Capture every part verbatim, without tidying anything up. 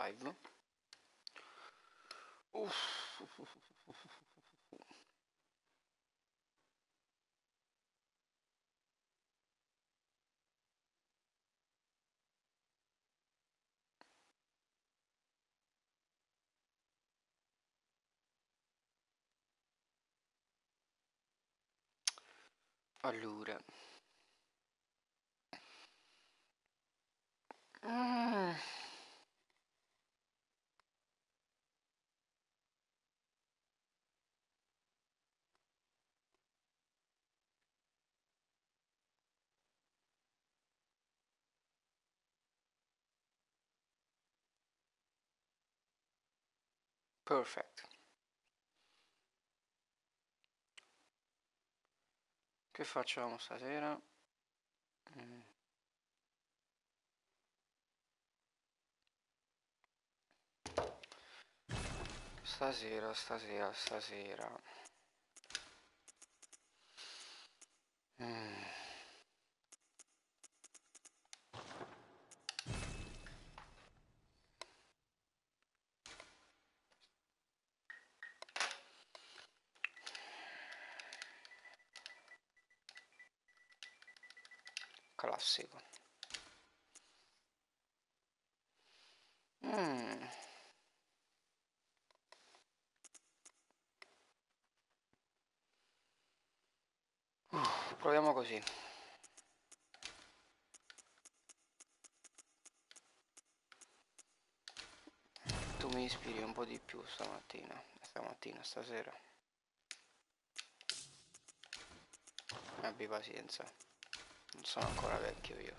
five. Uff. Allora. Mm. Perfect. Che facciamo stasera? Mm. Stasera, stasera, stasera. Mm. Classico. Mm. Uh, proviamo così. Tu mi ispiri un po' di più stamattina, stamattina, stasera. Abbi pazienza, non sono ancora vecchio io.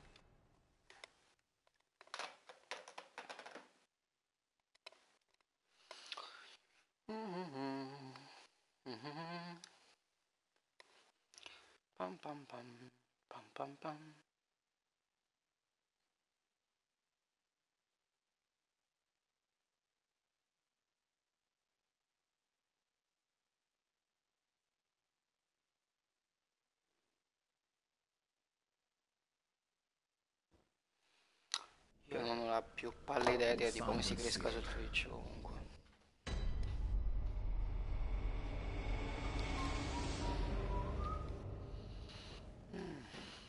Mm-hmm. Mm-hmm. Pam pam pam, pam pam pam. Io non ho la più pallida idea di come si cresca su Twitch comunque. Mm.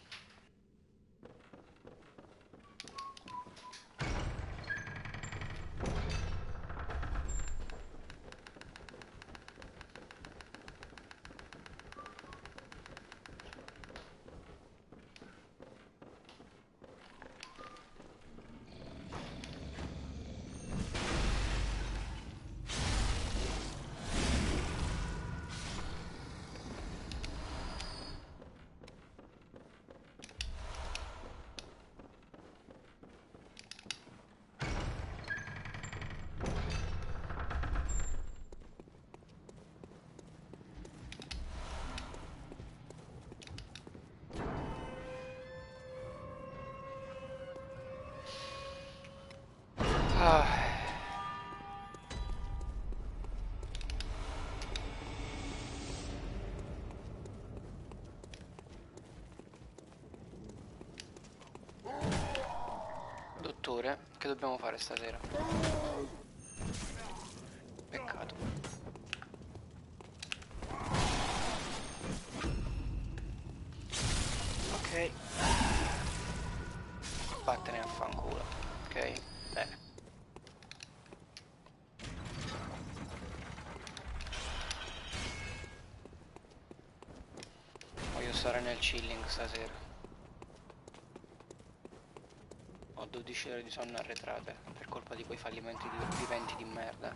Ah. Dottore, che dobbiamo fare stasera? Peccato. Ok. Vattene a fanculo. Ok? Bene. Voglio stare nel chilling stasera. Ho dodici ore di sonno arretrate per colpa di quei fallimenti di viventi di merda.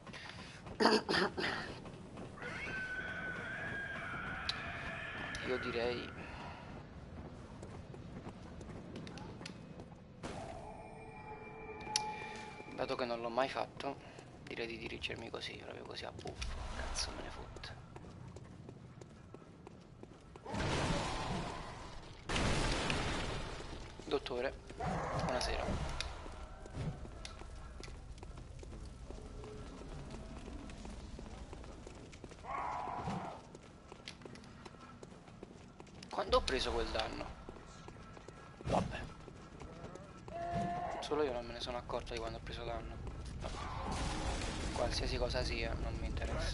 Io direi... Dato che non l'ho mai fatto, direi di dirigermi così, proprio così a buffo. Cazzo me ne fotte. Dottore, buonasera. Quando ho preso quel danno? Vabbè. Solo io non me ne sono accorto di quando ho preso danno. qualsiasi cosa sia, non mi interessa.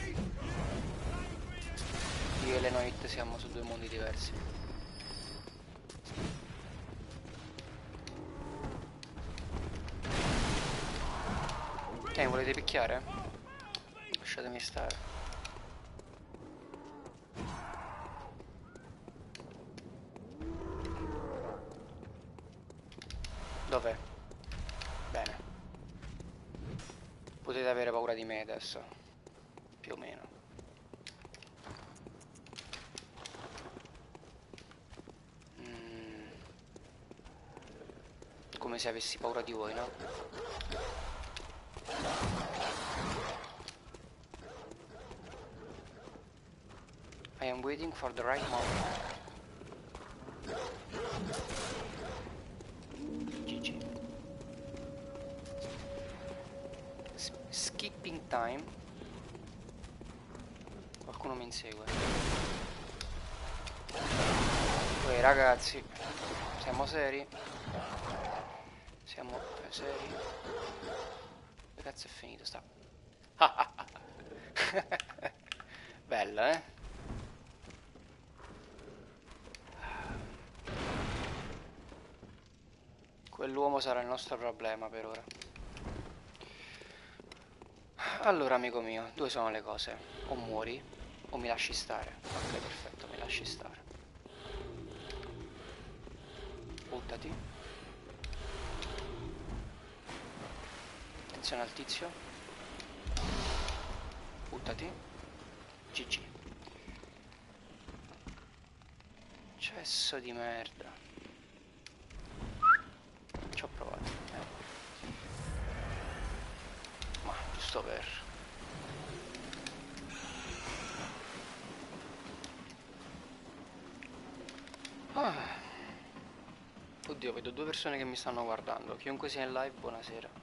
Io e le Noit siamo su due mondi diversi. Eh, volete picchiare? Lasciatemi stare. Dov'è? Bene. Potete avere paura di me adesso. Più o meno. Mm. Come se avessi paura di voi, no? I am waiting for the right moment. G G. S skipping time. Qualcuno mi insegue. Poi ragazzi, siamo seri? Siamo seri? Che cazzo è finito sta? Bella, eh? Quell'uomo sarà il nostro problema per ora. Allora, amico mio, due sono le cose. O muori, o mi lasci stare. Ok, perfetto, mi lasci stare. Buttati. Attenzione al tizio. Buttati. G G. Cesso di merda. Ci ho provato. Eh. Ma giusto per... Ah. Oddio, vedo due persone che mi stanno guardando. Chiunque sia in live, buonasera.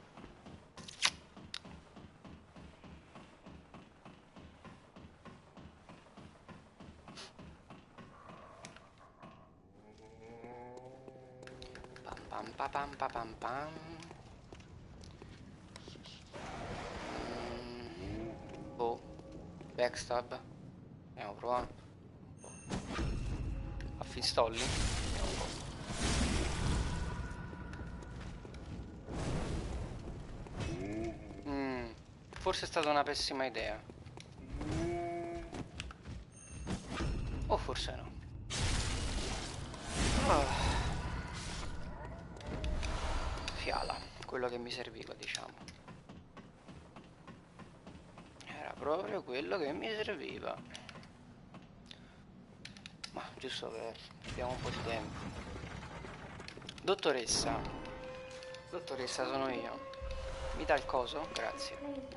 Pam pam pam pam pam pam. Mm. Oh, backstab. Andiamo a provare. A Finstolli. Vediamo un po'. Mm. Forse è stata una pessima idea. O forse no. Oh. Fiala, quello che mi serviva, diciamo. Era proprio quello che mi serviva. Ma giusto per... abbiamo un po' di tempo. Dottoressa. Dottoressa, sono io. Mi dà il coso? Grazie.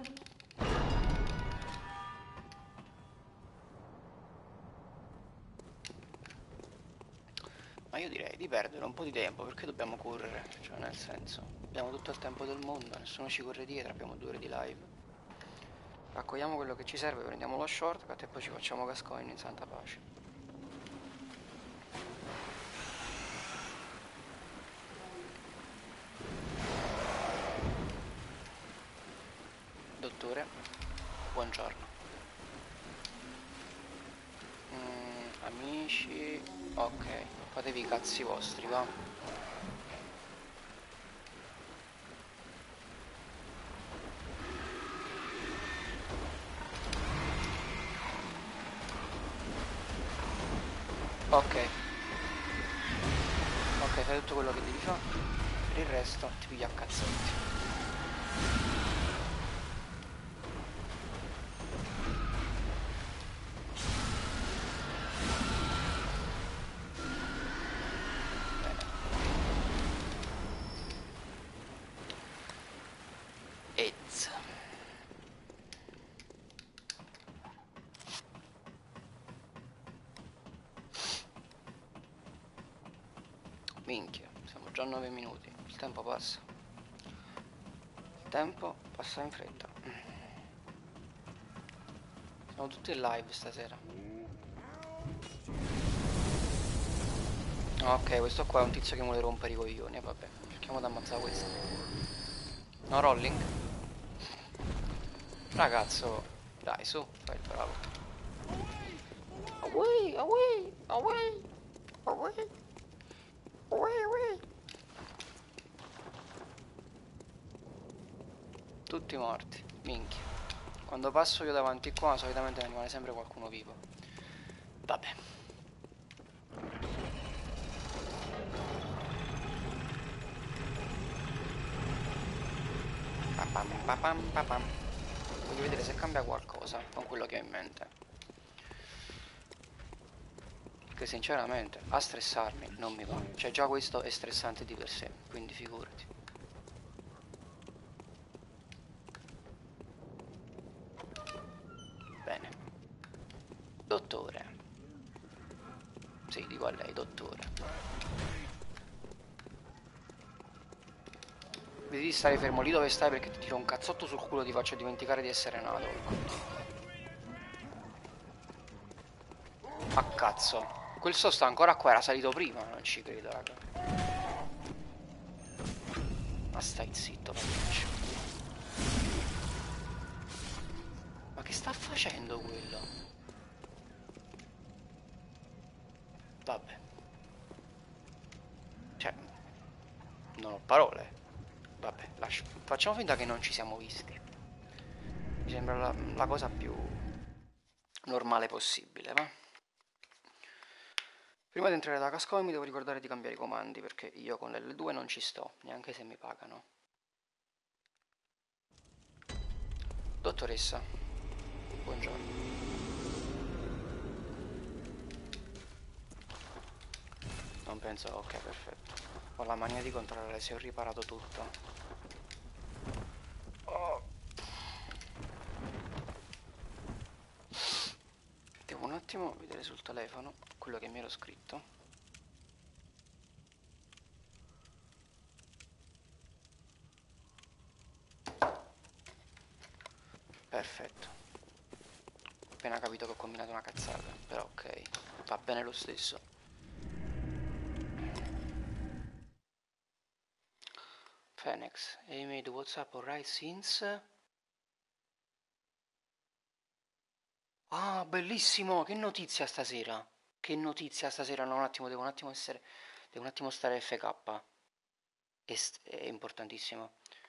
Ma io direi di perdere un po' di tempo, perché dobbiamo correre? Cioè, nel senso, abbiamo tutto il tempo del mondo, nessuno ci corre dietro, abbiamo due ore di live. Raccogliamo quello che ci serve, prendiamo lo shortcut e poi ci facciamo Gascoigne in santa pace. Dottore, buongiorno. Mm, amici, ok, fatevi i cazzi vostri, va. Ok. Ok, fai tutto quello che devi fare. Per il resto ti piglia a cazzotti. Ez. Minchia, siamo già a nove minuti, il tempo passa. Il tempo passa in fretta. Siamo tutti in live stasera. Ok, questo qua è un tizio che vuole rompere i coglioni, vabbè, cerchiamo di ammazzare questo. No rolling? Ragazzo, dai, su, fai il bravo. Away, away, away, away, away, away. Tutti morti, minchia. Quando passo io davanti qua, solitamente ne rimane sempre qualcuno vivo. Vabbè. Papam, papam, papam. Voglio vedere se cambia qualcosa con quello che ho in mente. Che sinceramente a stressarmi non mi va. Cioè già questo è stressante di per sé, quindi figurati. Bene. Dottore. Sì, dico a lei, dottore. Vedi di stare fermo lì dove stai perché ti tiro un cazzotto sul culo e ti faccio dimenticare di essere nato. A cazzo. Quel so sta ancora qua, era salito prima, non ci credo, raga. Ma stai zitto, Patricio. Ma che sta facendo quello? Vabbè. Cioè, non ho parole. Vabbè, lascio. Facciamo finta che non ci siamo visti. Mi sembra la, la cosa più normale possibile, va? Prima di entrare da Cascone mi devo ricordare di cambiare i comandi perché io con l'L due non ci sto, neanche se mi pagano. Dottoressa, buongiorno. Non penso, ok, perfetto. Ho la mania di controllare se ho riparato tutto. Oh. Devo un attimo vedere sul telefono quello che mi ero scritto. Perfetto. Ho appena capito che ho combinato una cazzata, però ok, va bene lo stesso. Phoenix, have you made WhatsApp alright since? Ah, bellissimo! Che notizia stasera! Che notizia stasera! No, un attimo, devo un attimo essere... Devo un attimo stare F K. È, è importantissimo.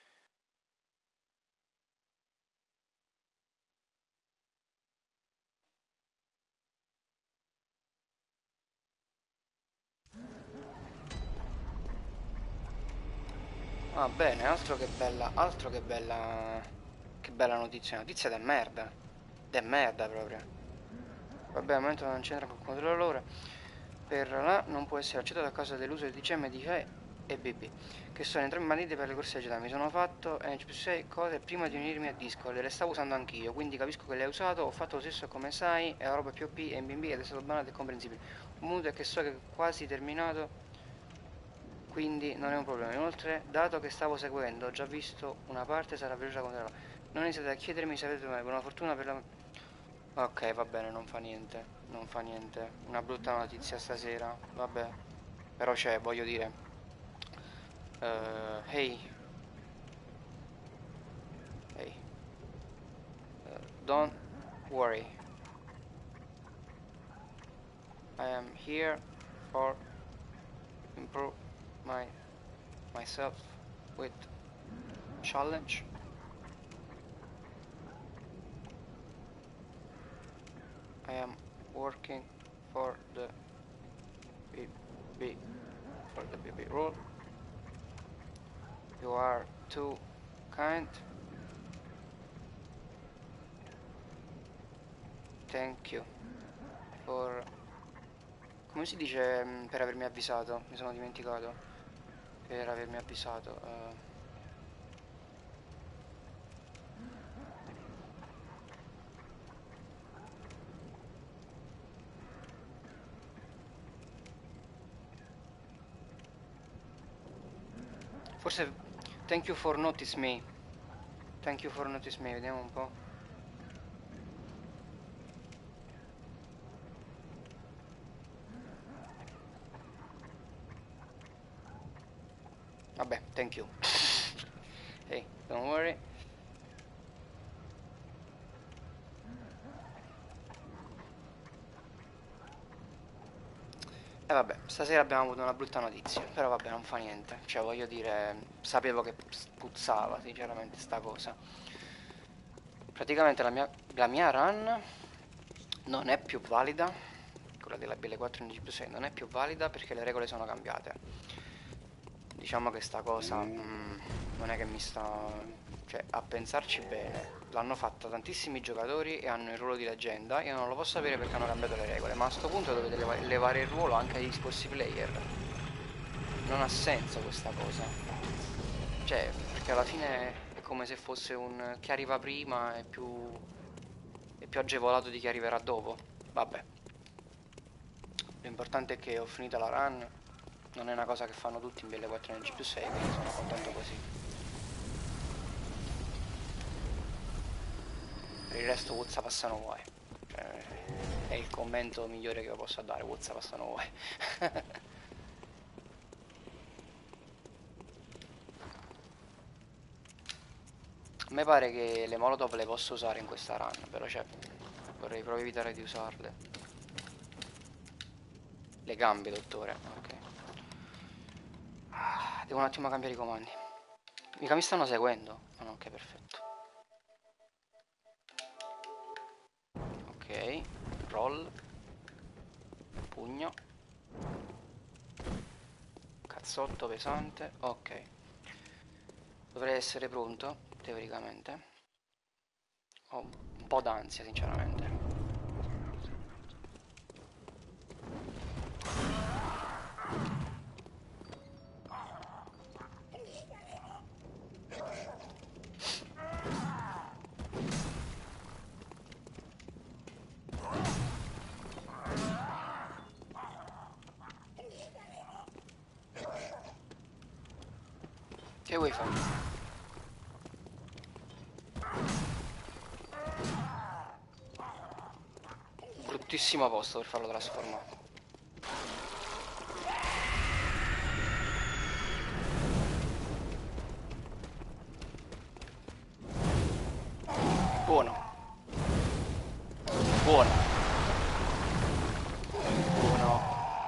Ah, bene, altro che bella, altro che bella... Che bella notizia, notizia da merda. Da merda proprio. Vabbè, al momento non c'entra con il controllore. Per là non può essere accettato a causa dell'uso di D C M, D J e B B, che sono entrambi banditi per le corse agitate. Mi sono fatto N C P sei cose prima di unirmi a Discord e le stavo usando anch'io, quindi capisco che le hai usato, ho fatto lo stesso come sai, è la roba più O P e in B B ed è stato banale e comprensibile. Un muto è che so che è quasi terminato, quindi non è un problema. Inoltre, dato che stavo seguendo, ho già visto una parte, sarà veloce da controllare. Non iniziate a chiedermi se avete mai buona fortuna per la... Ok, va bene, non fa niente, non fa niente. Una brutta notizia stasera, vabbè. Però c'è, voglio dire. Uh, hey, hey, uh, don't worry. I am here for improve my myself with challenge. I am working for the B B for the B B rule. You are too kind. Thank you for... Come si dice mh, per avermi avvisato? Mi sono dimenticato. Per avermi avvisato. Uh... Forse... Thank you for notice me. Thank you for notice me, vediamo un po'. Vabbè, thank you. Hey, don't worry. vabbè, stasera abbiamo avuto una brutta notizia, però vabbè, non fa niente. Cioè, voglio dire, sapevo che puzzava, sinceramente, sta cosa. Praticamente la mia, la mia run non è più valida, quella della B L quattro in G più sei non è più valida perché le regole sono cambiate. Diciamo che sta cosa mm, non è che mi sta... Cioè, a pensarci bene, l'hanno fatta tantissimi giocatori e hanno il ruolo di leggenda. Io non lo posso sapere perché hanno cambiato le regole, ma a sto punto dovete leva- levare il ruolo anche agli sporsi player. Non ha senso questa cosa. Cioè, perché alla fine è come se fosse un chi arriva prima è più, è più agevolato di chi arriverà dopo. Vabbè, l'importante è che ho finito la run. Non è una cosa che fanno tutti in B L quattro N G più sei, quindi sono contento così. Per il resto Wuzza passano guai. Cioè, è il commento migliore che io possa dare, Wuzza passano guai. A me pare che le molotov le posso usare in questa run, però cioè, vorrei proprio evitare di usarle. Le gambe, dottore. Ok. Ah, devo un attimo cambiare i comandi. Mica mi stanno seguendo? Ah, no, ok, perfetto. Ok, roll. Pugno. Cazzotto pesante. Ok. Dovrei essere pronto, teoricamente. Ho un po' d'ansia, sinceramente. Che vuoi fare? Bruttissimo posto per farlo trasformare. Buono. Buono. Buono.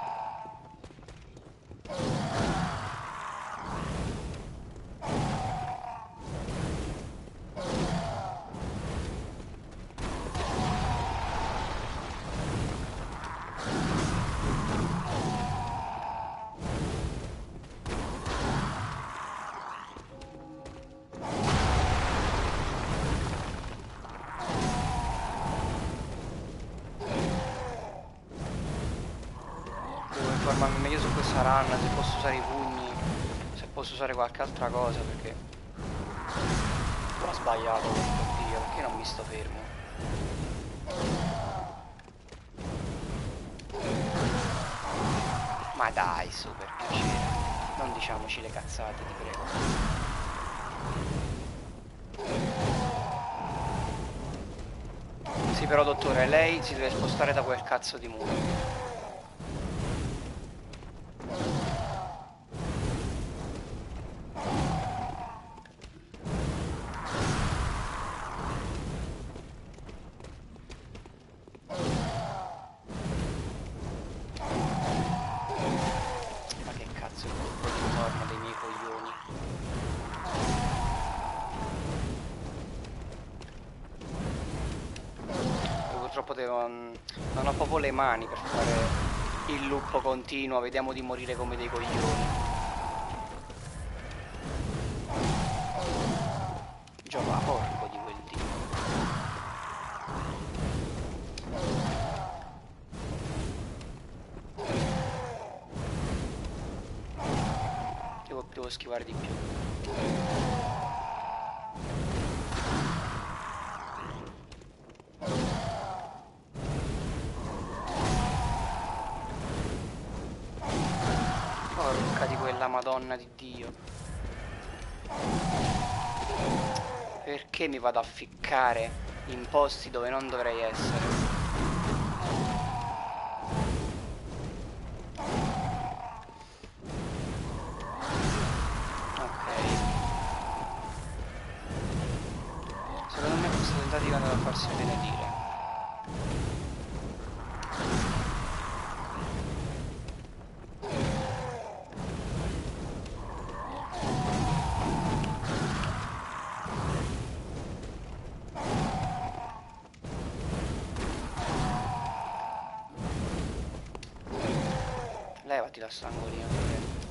Devo informarmi meglio su questa run, se posso usare i pugni, se posso usare qualche altra cosa, perché ho sbagliato, oddio, perché non mi sto fermo? Ma dai, su, per piacere. Non diciamoci le cazzate, ti prego. Sì, però dottore, lei si deve spostare da quel cazzo di muro. Ma che cazzo, il colpo di ritorno dei miei coglioni. Io purtroppo devo... non ho proprio le mani per fare il loop continuo, vediamo di morire come dei coglioni. Giova, porco di quel dio. Devo, devo schivare di più. Porca di quella madonna di Dio. Perché mi vado a ficcare in posti dove non dovrei essere? Secondo me questa tentativa andava a farsi benedire. levati da st'angolino, ti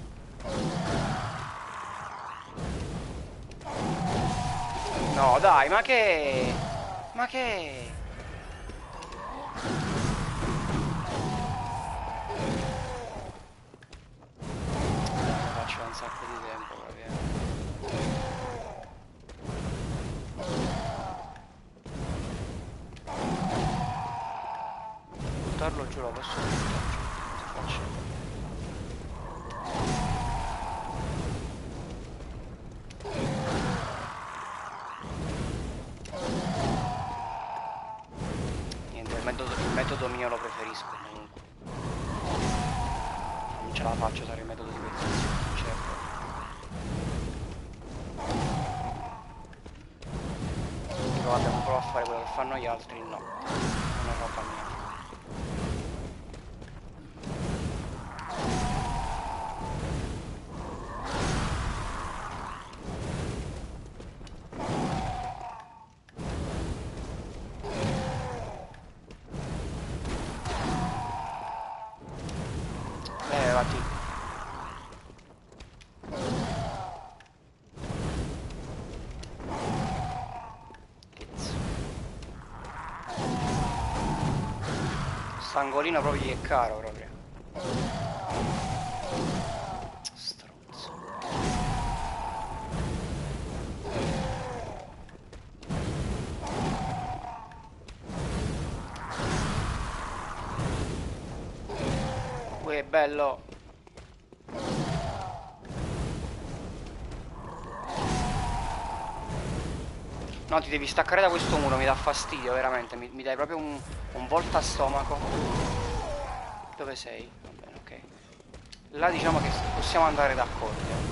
prego. No, dai, ma che... Ma che... Lo faccio da un sacco di tempo proprio. Buttarlo giù lo posso buttare giù, faccio. Niente, il metodo, il metodo mio lo preferisco comunque. Non ce la faccio usare il metodo di quel tizio, certo. Dico vabbè, non provo a fare quello che fanno gli altri, no. Non è roba mia. Angolino proprio gli è caro proprio. Stronzo. Uè, bello. No, ti devi staccare da questo muro, mi dà fastidio veramente, mi, mi dai proprio un, un volta a stomaco. Dove sei? Va bene, ok. Là diciamo che possiamo andare d'accordo.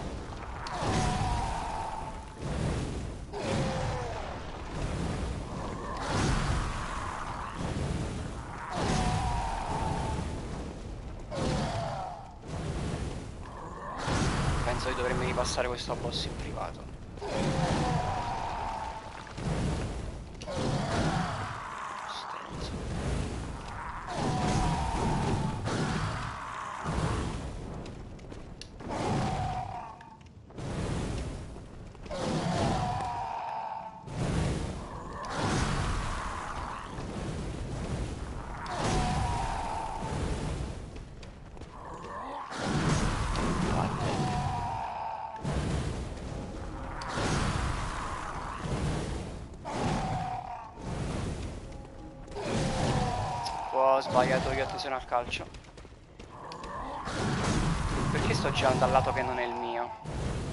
Penso che dovremmo ripassare questo boss in privato. Ho sbagliato io, attenzione al calcio. Perché sto girando dal lato che non è il mio?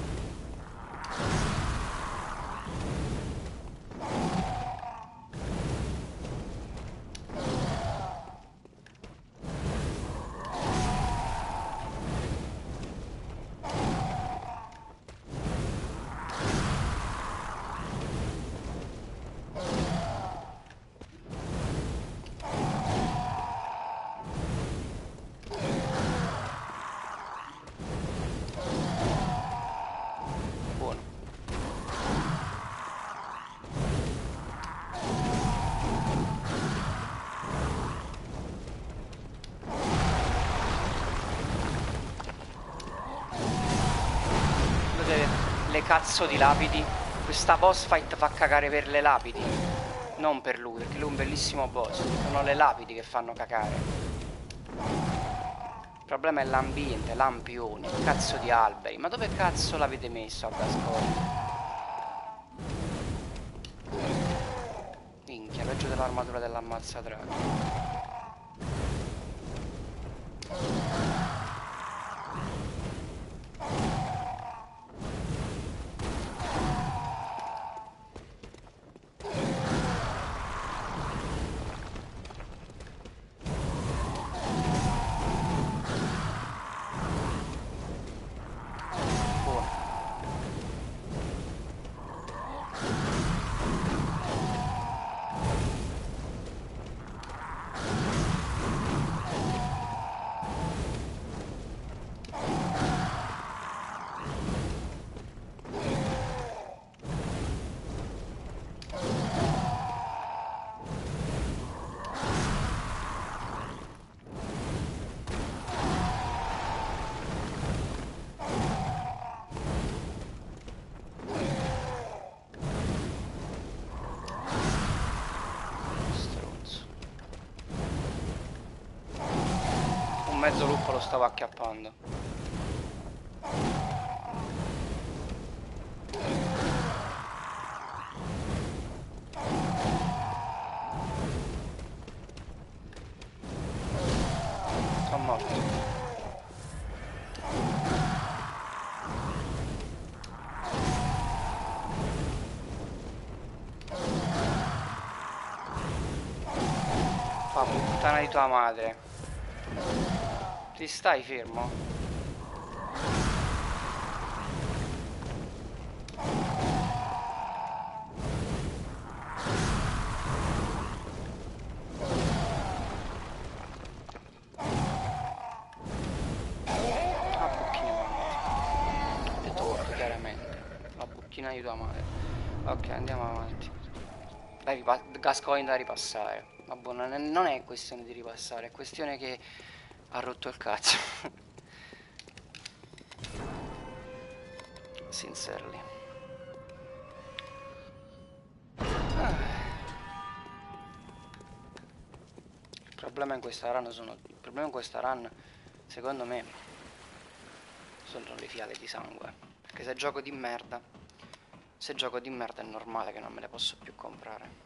Le cazzo di lapidi. Questa boss fight fa cagare per le lapidi, non per lui, perché lui è un bellissimo boss. Sono le lapidi che fanno cagare. Il problema è l'ambiente, lampioni, cazzo di alberi. Ma dove cazzo l'avete messo al gascolo? Minchia, peggio dell'armatura dell'ammazzadraghi. mezzo lupo lo stavo acchiappando. Sono morto. Fa puttana di tua madre. Ti stai fermo? La bucchina mamma. Ho detto corto chiaramente. La bucchina di tua madre. Ok, andiamo avanti. Dai, ripa- Gascoigne da ripassare. Ma boh, non è, non è questione di ripassare, è questione che ha rotto il cazzo. Sincerely. Ah. Il problema in questa run sono. Il problema in questa run, secondo me, sono le fiale di sangue. Perché se gioco di merda. Se gioco di merda è normale che non me le posso più comprare.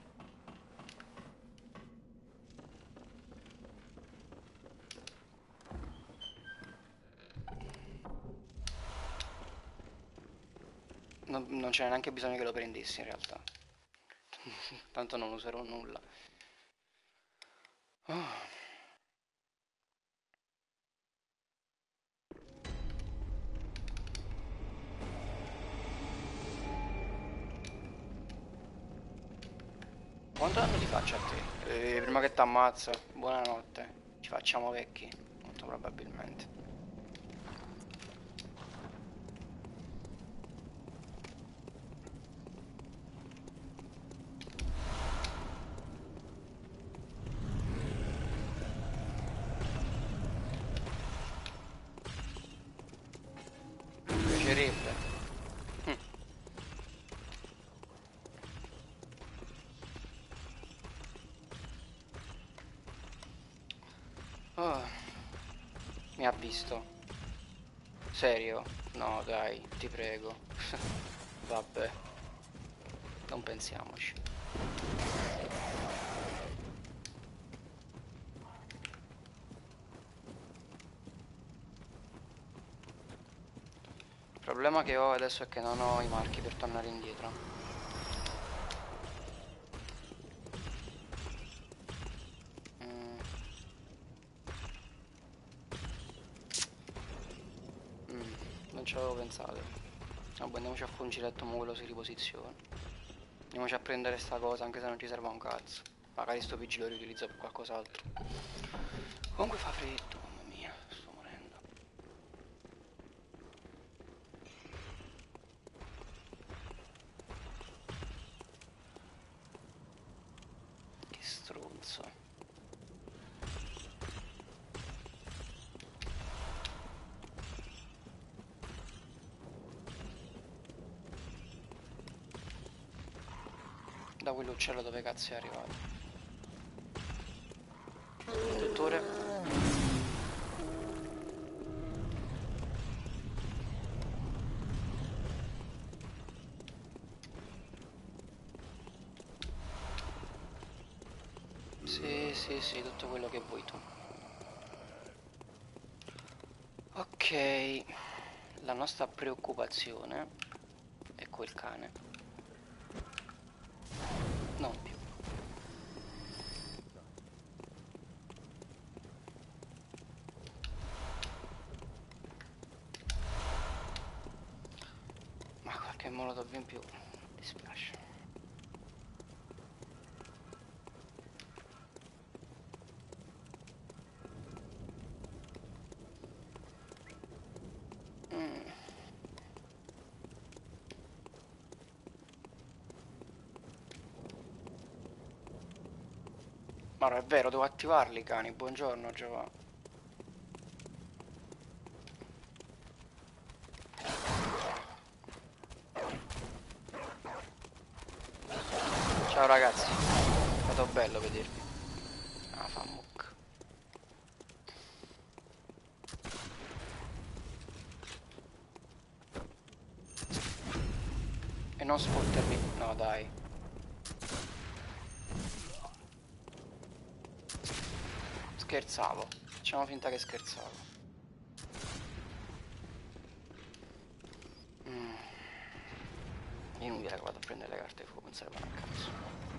Non, non c'è neanche bisogno che lo prendessi in realtà. Tanto non userò nulla. Oh. Quanto danno ti faccio a te? Eh, prima che ti ammazzo, buonanotte. Ci facciamo vecchi, molto probabilmente. Mi piacerebbe. Hm. Oh. Mi ha visto. Serio? No, dai, ti prego. Vabbè. Non pensiamoci. Il problema che ho adesso è che non ho i marchi per tornare indietro. Mm. Mm. Non ci avevo pensato. Vabbè, andiamoci a fare un giretto, ma quello si riposiziona. Andiamoci a prendere sta cosa, anche se non ci serve un cazzo. Magari sto P G lo riutilizzo per qualcos'altro. Comunque fa freddo, mamma mia, sto morendo. Che stronzo. Da quell'uccello dove cazzo è arrivato? Dottore? Sì, sì, sì, tutto quello che vuoi tu. Ok, la nostra preoccupazione è quel cane. Non più. Ma qualche molotov in più, mi dispiace. Mm. Ma no, è vero, devo attivarli i cani. Buongiorno, Giovanni. Ciao ragazzi, è stato bello vedervi. Ah, fa mucca. non spottermi. No, dai. Scherzavo. Facciamo finta che scherzavo. Mm. Inutile che vado a prendere le carte di fuoco, non servono a cazzo.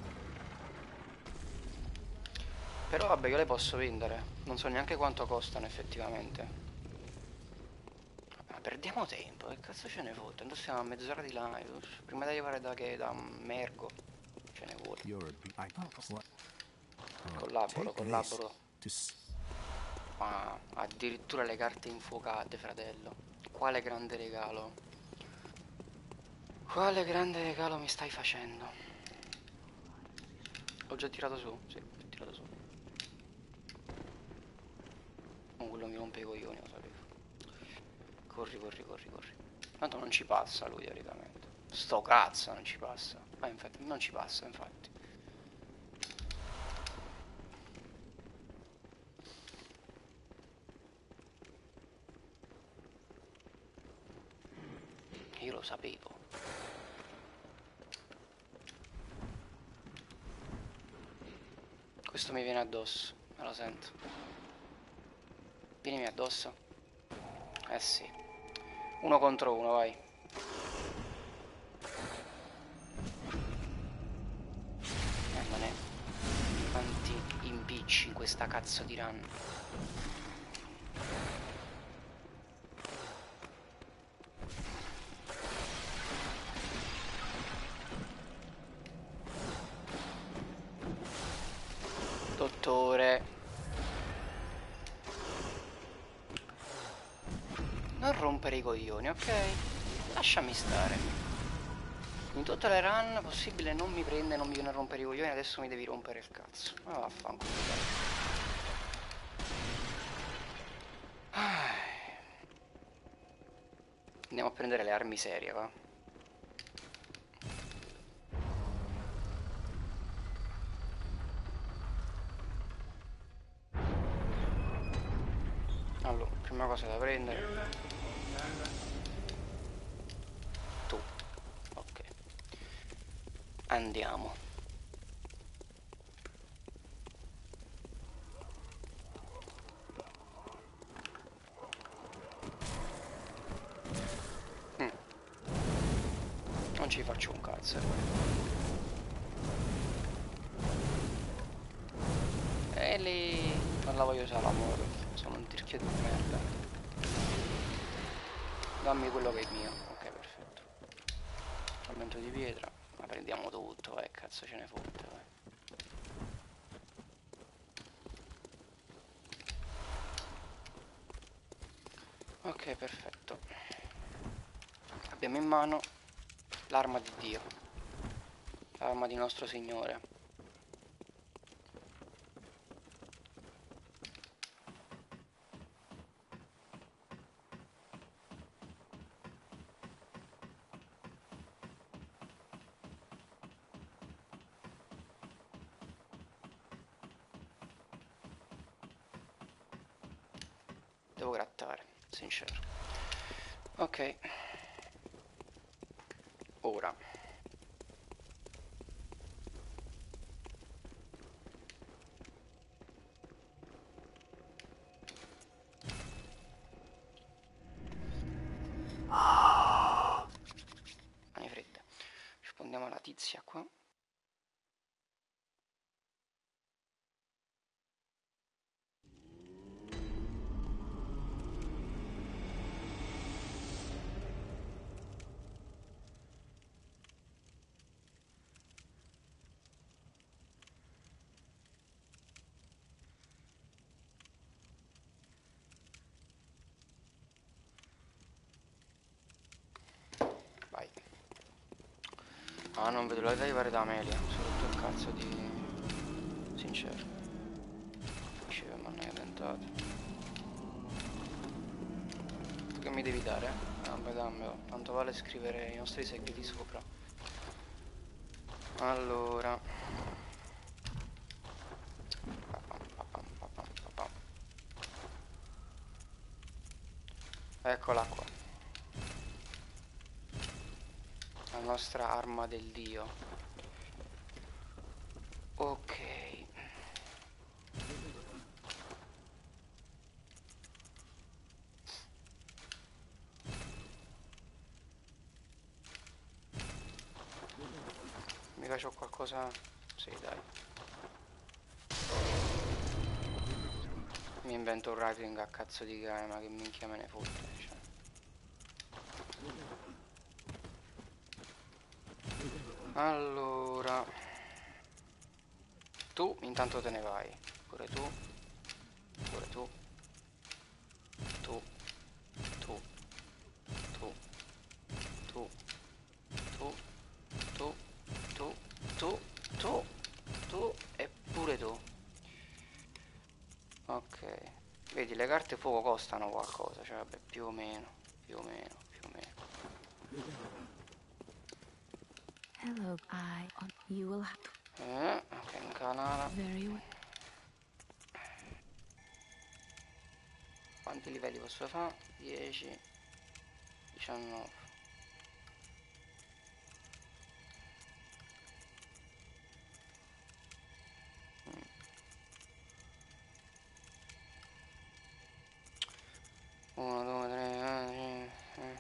Però vabbè, io le posso vendere. Non so neanche quanto costano effettivamente. Ma perdiamo tempo, che cazzo ce ne fotte? Tanto stiamo a mezz'ora di live. Prima di arrivare da che da Mergo. Ce ne vuole. Collaboro, collaboro. Ma addirittura le carte infuocate, fratello. Quale grande regalo. Quale grande regalo mi stai facendo? Ho già tirato su, sì, ho tirato su. Oh, quello mi rompe i coglioni, lo sapevo. Corri, corri, corri, corri. Tanto non ci passa lui, teoricamente. Sto cazzo non ci passa. Ma infatti, non ci passa, infatti. Io lo sapevo. Questo mi viene addosso, me lo sento. Vienimi addosso. Eh sì. Uno contro uno, vai. Guardane quanti impicci in questa cazzo di run. Dottore, non rompere i coglioni, ok? Lasciami stare. In tutte le run possibile non mi prende, non mi viene a rompere i coglioni, adesso mi devi rompere il cazzo. Ma ah, vaffanculo, dai. Andiamo a prendere le armi serie, va? Allora, prima cosa da prendere. Tu. Ok. Andiamo. Mm. Non ci faccio un cazzo. E lì non la voglio usare la moto. Sono un tirchio di merda. Dammi quello che è mio. Ok, perfetto. Frammento di pietra. Ma prendiamo tutto, eh, cazzo ce ne fotte, vai. Ok, perfetto. Abbiamo in mano l'arma di Dio. L'arma di nostro Signore. Devo grattare, sincero. Ok. Ora. Mani fredde. Rispondiamo alla tizia qua. Vai. Ah, non vedo l'ora di arrivare da Amelia. Sono rotto il cazzo di... Sincero. Dicevo, ma non hai tentato. Tu che mi devi dare? Vabbè, dammelo. Tanto vale scrivere i nostri segreti sopra. Allora. Eccola qua. nostra arma del dio. Ok. Mica c'ho qualcosa... Sì, dai. Mi invento un Ratling a cazzo di cane, ma che minchia me ne fotte, cioè. Allora, tu intanto te ne vai, pure tu, pure tu, tu, tu, tu, tu, tu, tu, tu, tu, tu, tu e pure tu. Ok, vedi, le carte fuoco costano qualcosa, cioè vabbè, più o meno, più o meno, più o meno. Hello, I on you will have to Eh, ok, un canale. very well. Quanti livelli posso fare? dieci, diciannove. uno, due, tre,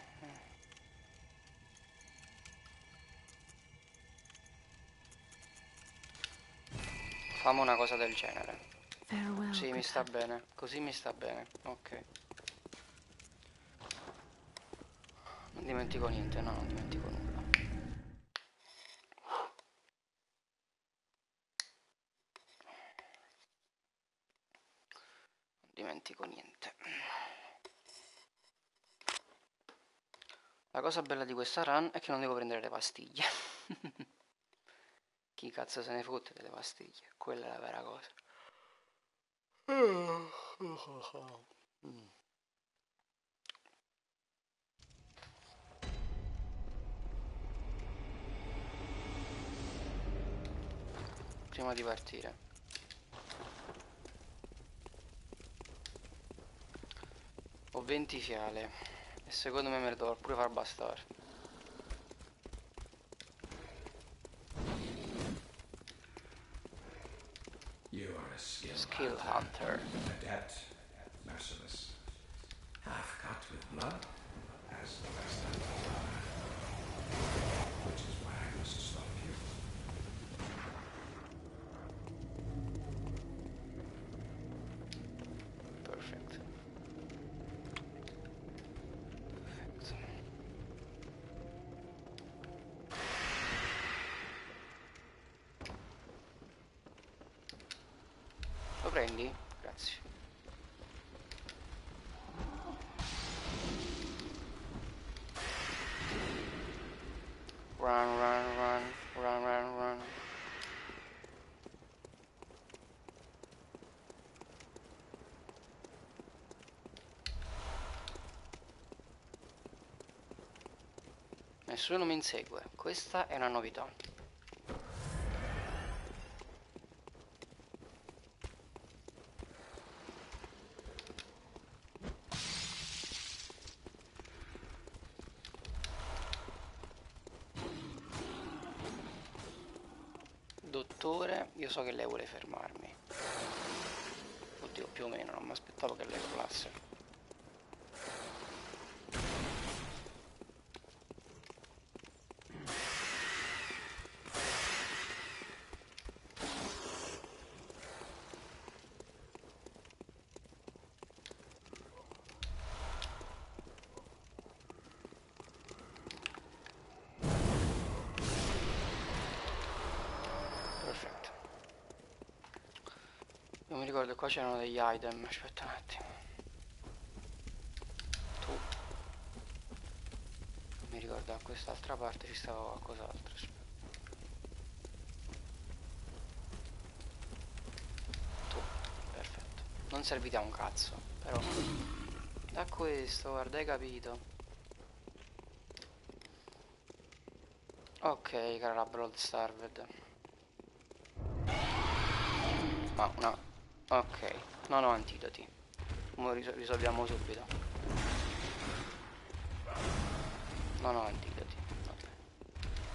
fammi una cosa del genere. Farewell, Sì, mi good sta hunter. bene. Così mi sta bene. Ok. Non dimentico niente, no, non dimentico nulla. Non dimentico niente. La cosa bella di questa run è che non devo prendere le pastiglie. Chi cazzo se ne fotte delle pastiglie? Quella è la vera cosa. Mm. Prima di partire. Ho venti fiale. E secondo me me le dovrò pure far bastare. You are a skill, Skill hunter, Hunter. adept, merciless, half cut with blood, as the rest of the fire. Which is why I must stop you. Perfect. Perfect. Lo prendi? Grazie. Run, run, run, run, run, run. Nessuno mi insegue, questa è una novità. Dottore, io so che lei vuole fermarmi. Oddio, più o meno, non mi aspettavo che lei urlasse. Perfetto. Non mi ricordo, qua c'erano degli item, aspetta un attimo. Tu. Non mi ricordo, da quest'altra parte ci stava qualcos'altro. Tu, perfetto. Non servite a un cazzo, però. Da questo, guarda, hai capito. Ok, cara la Blood Starved. Ma no. Ok, non ho antidoti. Mo risol- risolviamo subito. Non ho antidoti. Ok.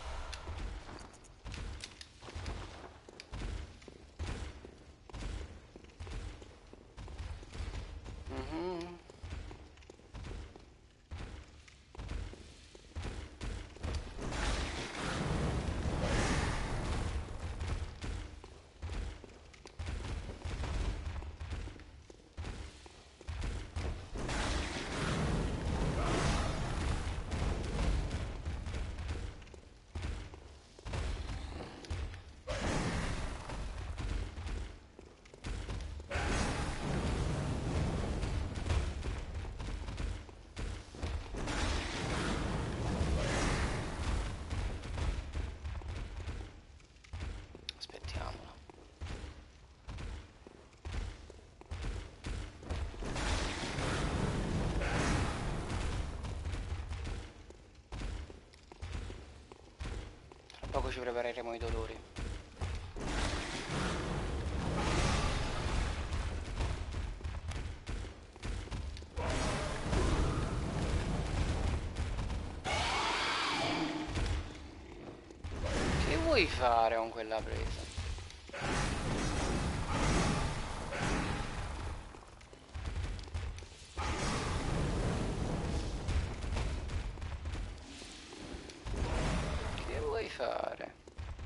ci prepareremo i dolori. Che vuoi fare con quella presa? Che vuoi fare?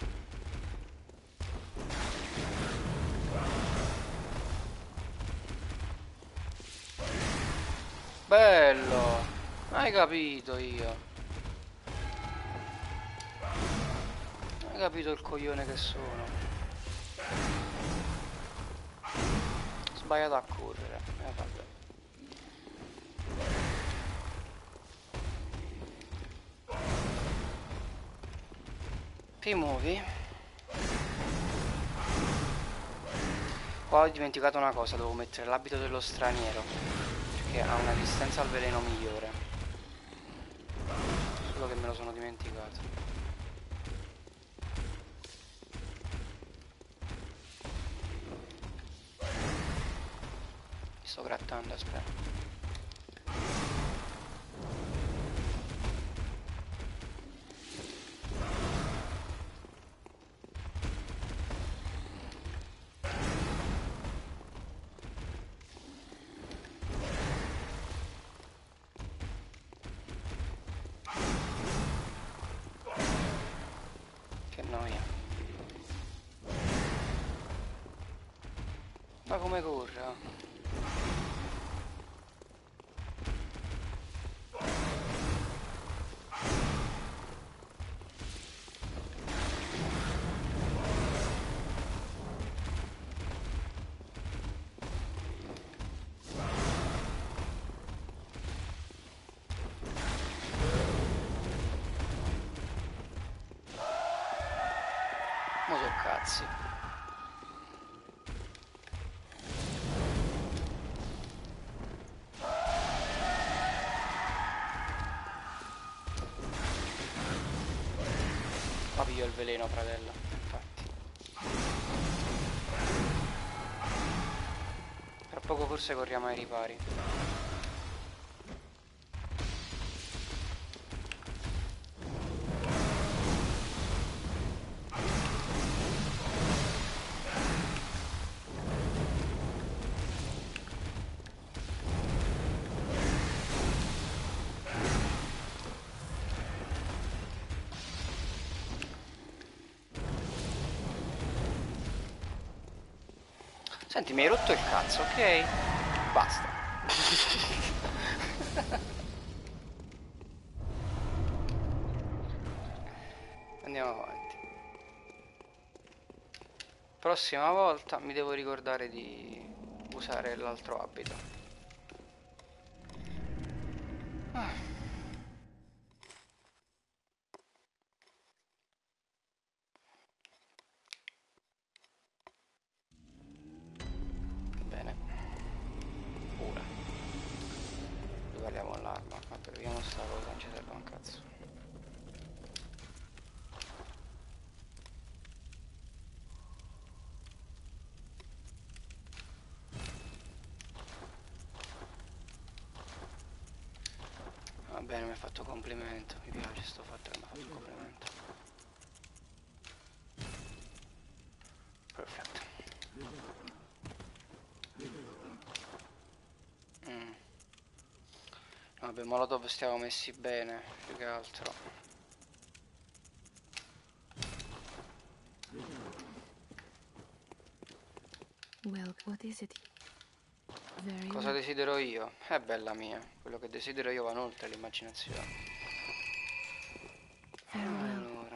Bello! Hai capito io. Hai capito il coglione che sono. Sbagliato a correre. Eh vabbè. Ti muovi. Qua ho dimenticato una cosa, devo mettere l'abito dello straniero, che ha una resistenza al veleno migliore. Solo che me lo sono dimenticato. Mi sto grattando, aspetta. Che noia. Ma come corre? Ah? Mo so cazzi. Ma piglio il veleno, fratello, infatti. Tra poco forse corriamo ai ripari. Senti, mi hai rotto il cazzo, ok? Basta. Andiamo avanti. Prossima volta mi devo ricordare di usare l'altro abito. Ah. Bene. Ora. Ripariamo l'arma. Vabbè, vediamo sta cosa, non ci serve un cazzo. Va bene, mi ha fatto complimento. Mi piace sto fatto che mi ha fatto un complimento. Perfetto. Mm. Vabbè, Molotov stiamo messi bene, più che altro. Well, what is it? Very Cosa well. desidero io? È bella mia. Quello che desidero io va oltre l'immaginazione. Very well. Allora.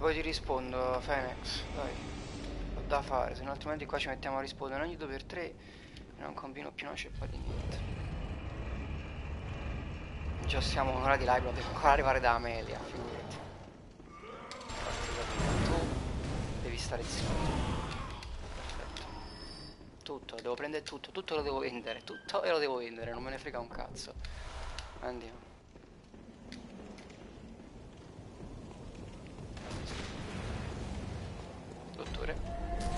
poi ti rispondo, Fenex, dai, ho da fare, se no altrimenti qua ci mettiamo a rispondere ogni due per tre e non combino più una ceppa di niente. Già stiamo un'ora di live, dobbiamo ancora arrivare da Amelia, figurati. Tu devi stare zitto. Perfetto. Tutto, devo prendere tutto, tutto lo devo vendere, tutto e lo devo vendere, non me ne frega un cazzo. Andiamo. Dottore.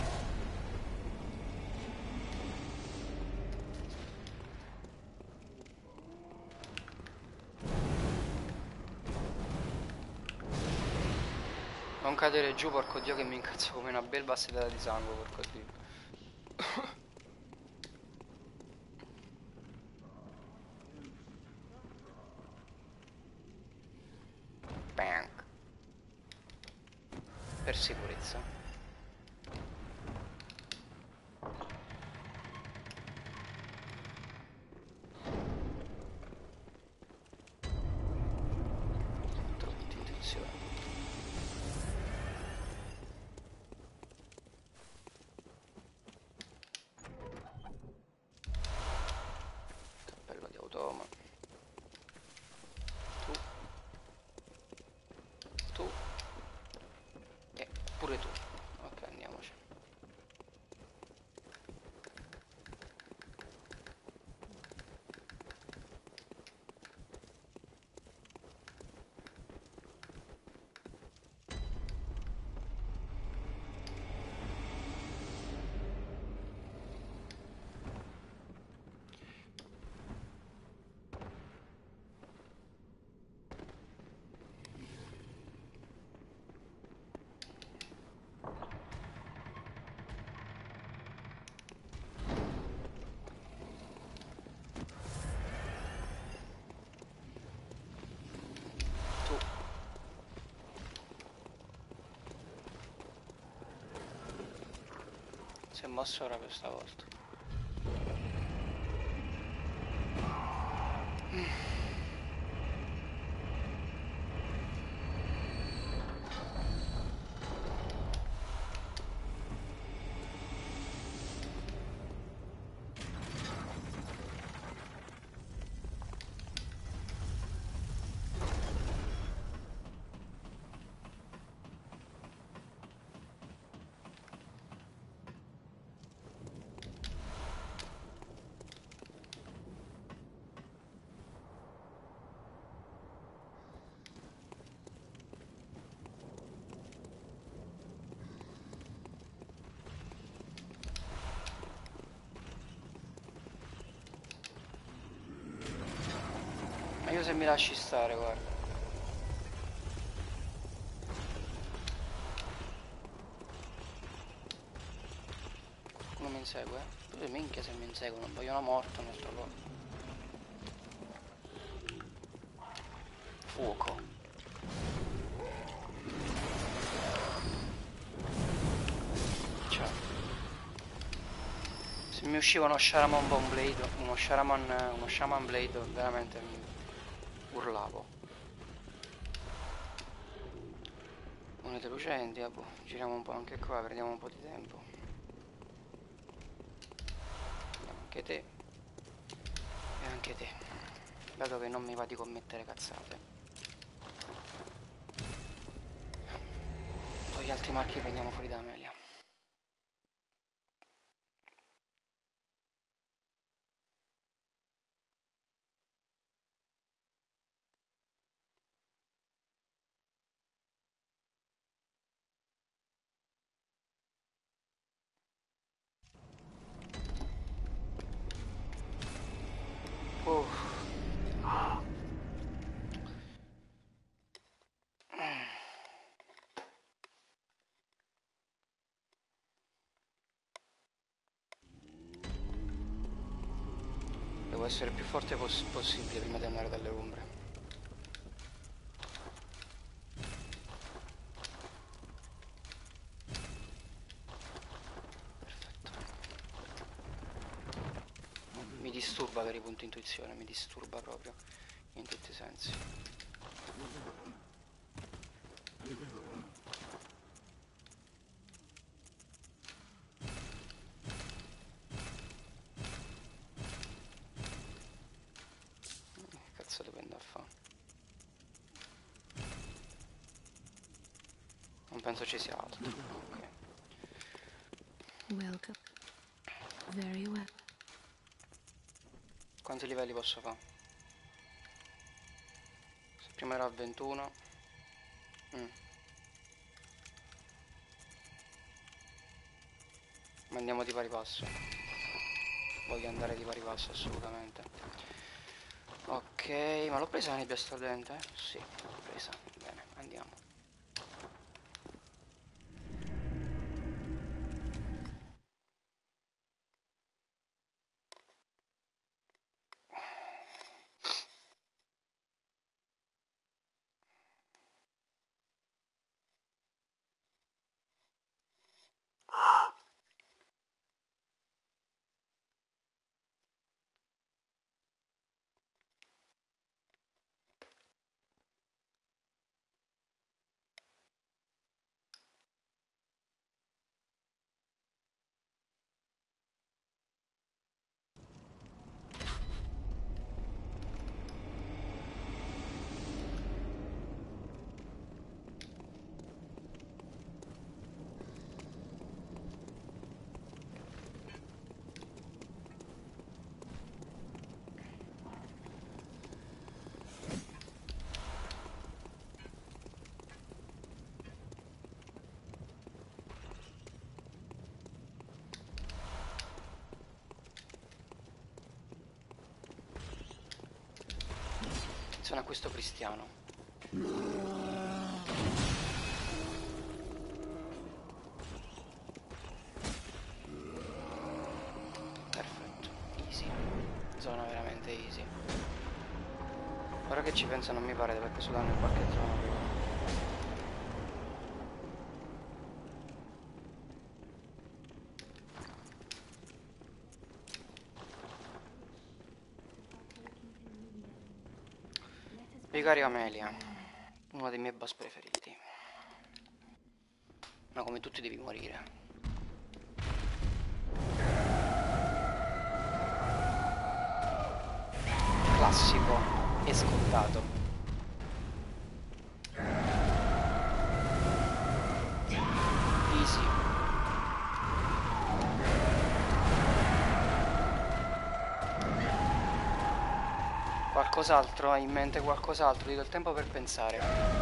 Non cadere giù, porco dio che mi incazzo come una belva sedata di sangue, porco dio. Bang. Per sicurezza. Troppa intenzione. Cappello di automa. Tu. Tu. E pure tu. Ok, andiamoci. Tu. Si è mosso ora per stavolta. Ma io se mi lasci stare, guarda. Qualcuno mi insegue? Pure minchia se mi inseguono, non vogliono morto nel sto luogo. Fuoco. Ciao. Se mi usciva uno Shaman Bone Blade, uno Shaman, uno Shaman Blade, veramente mi urlavo. Monete lucenti, ah boh, giriamo un po' anche qua, perdiamo un po' di tempo. Andiamo anche te. E anche te. Dato che non mi va di commettere cazzate. Poi gli altri marchi prendiamo fuori da Amelia. Uh. Devo essere il più forte poss possibile prima di andare dalle ombre. Perfetto. Mi disturba per i punti intuizione, mi disturba proprio, in tutti i sensi. penso ci sia altro. Ok. Welcome. Very well. Quanti livelli posso fare? Se prima era a ventuno. Mm. Ma andiamo di pari passo. Voglio andare di pari passo assolutamente. Ok, ma l'ho presa la nebbia stridente? Sì, l'ho presa. Bene, andiamo. Attenzione a questo cristiano. Perfetto, easy. Zona veramente easy. Ora che ci penso non mi pare di aver preso danno in qualche zona prima. Vicario Amelia, uno dei miei boss preferiti. Ma come tutti devi morire. Classico e scontato. Easy. Qualcos'altro? Hai in mente qualcos'altro? Ti do il tempo per pensare.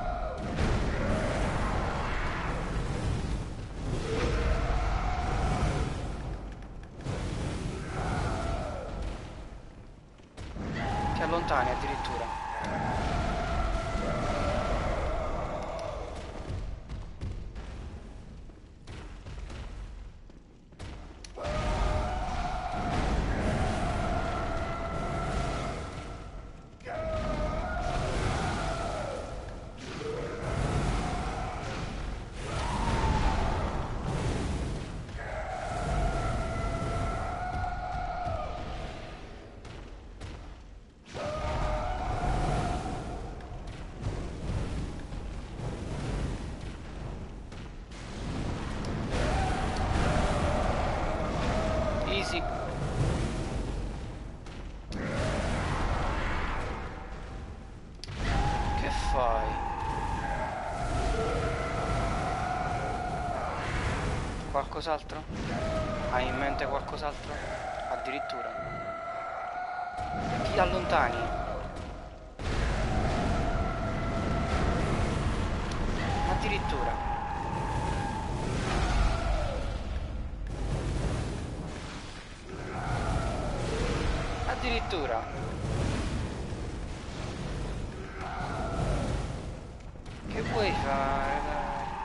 Ti allontani addirittura. Easy. Che fai? Qualcos'altro? Hai in mente qualcos'altro? Addirittura. Ti allontani. Addirittura. Addirittura. Che vuoi fare? Dai?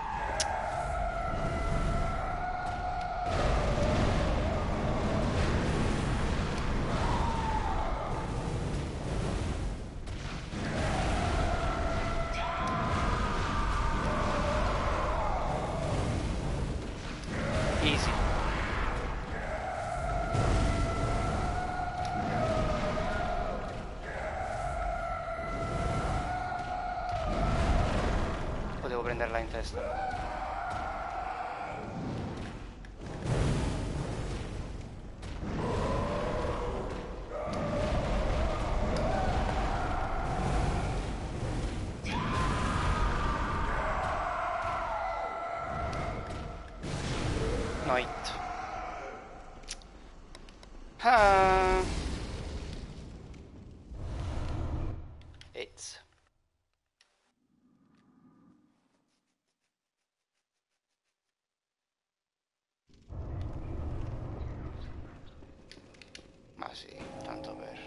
Easy. Potevo prenderla in testa. Right. Ah. It's. Ma sì, tanto per...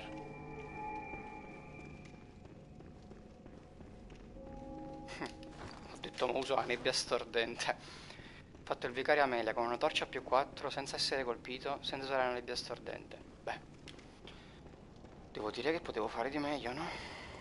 Ho detto ma uso la nebbia stordente. Ho fatto il vicario Amelia con una torcia più quattro senza essere colpito, senza usare la nebbia stordente. Beh, devo dire che potevo fare di meglio, no?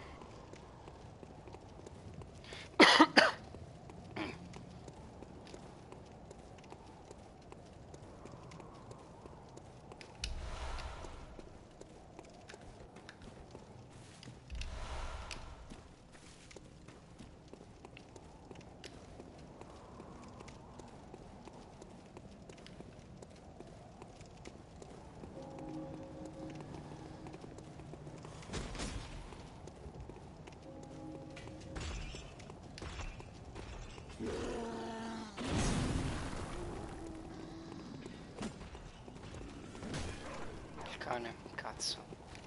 Il cane, cazzo.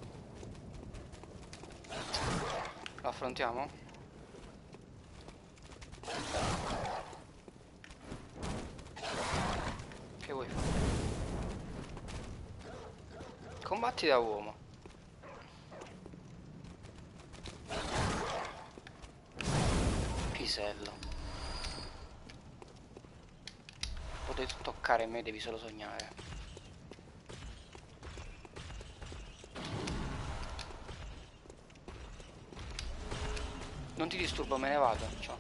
Lo affrontiamo? Che vuoi fare? Combatti da uomo. Pisello. Potete toccare me, devi solo sognare. Non ti disturbo, me ne vado. Ciao.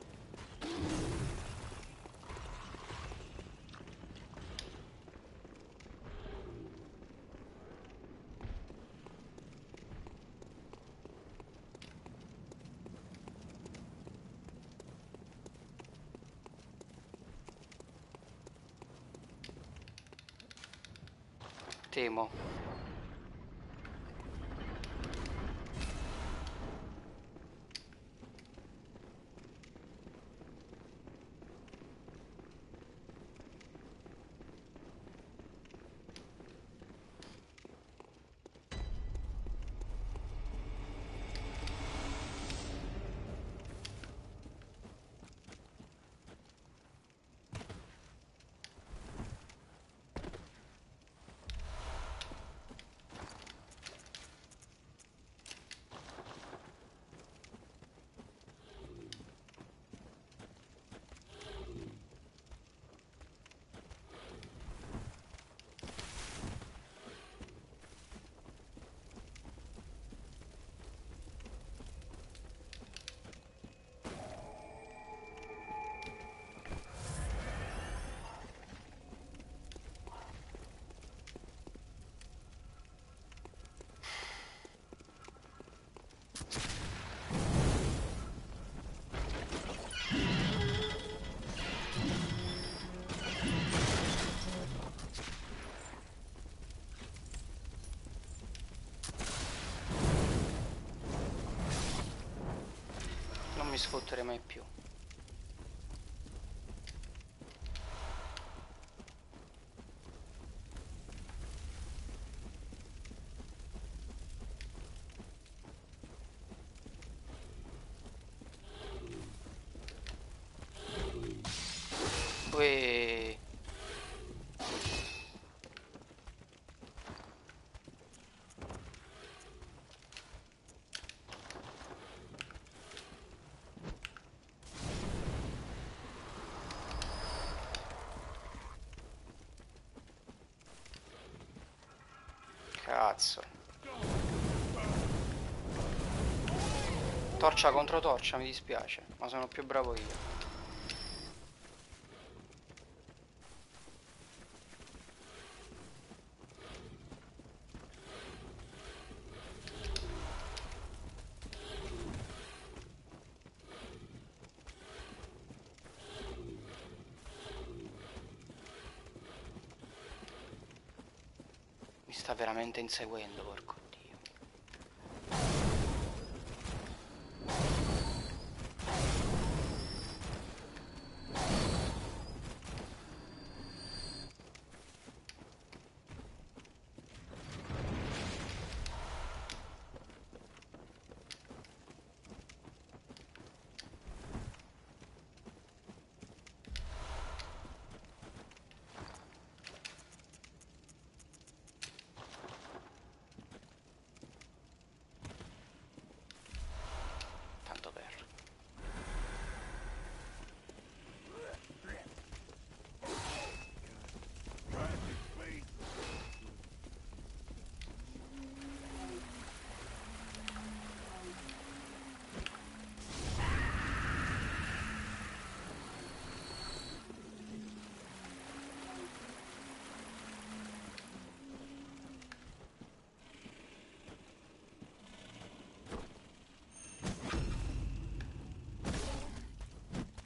Temo. Non mi sfottere mai più. Uè. Cazzo. Torcia contro torcia, mi dispiace, ma sono più bravo io. Mi sta veramente inseguendo, porco Dio.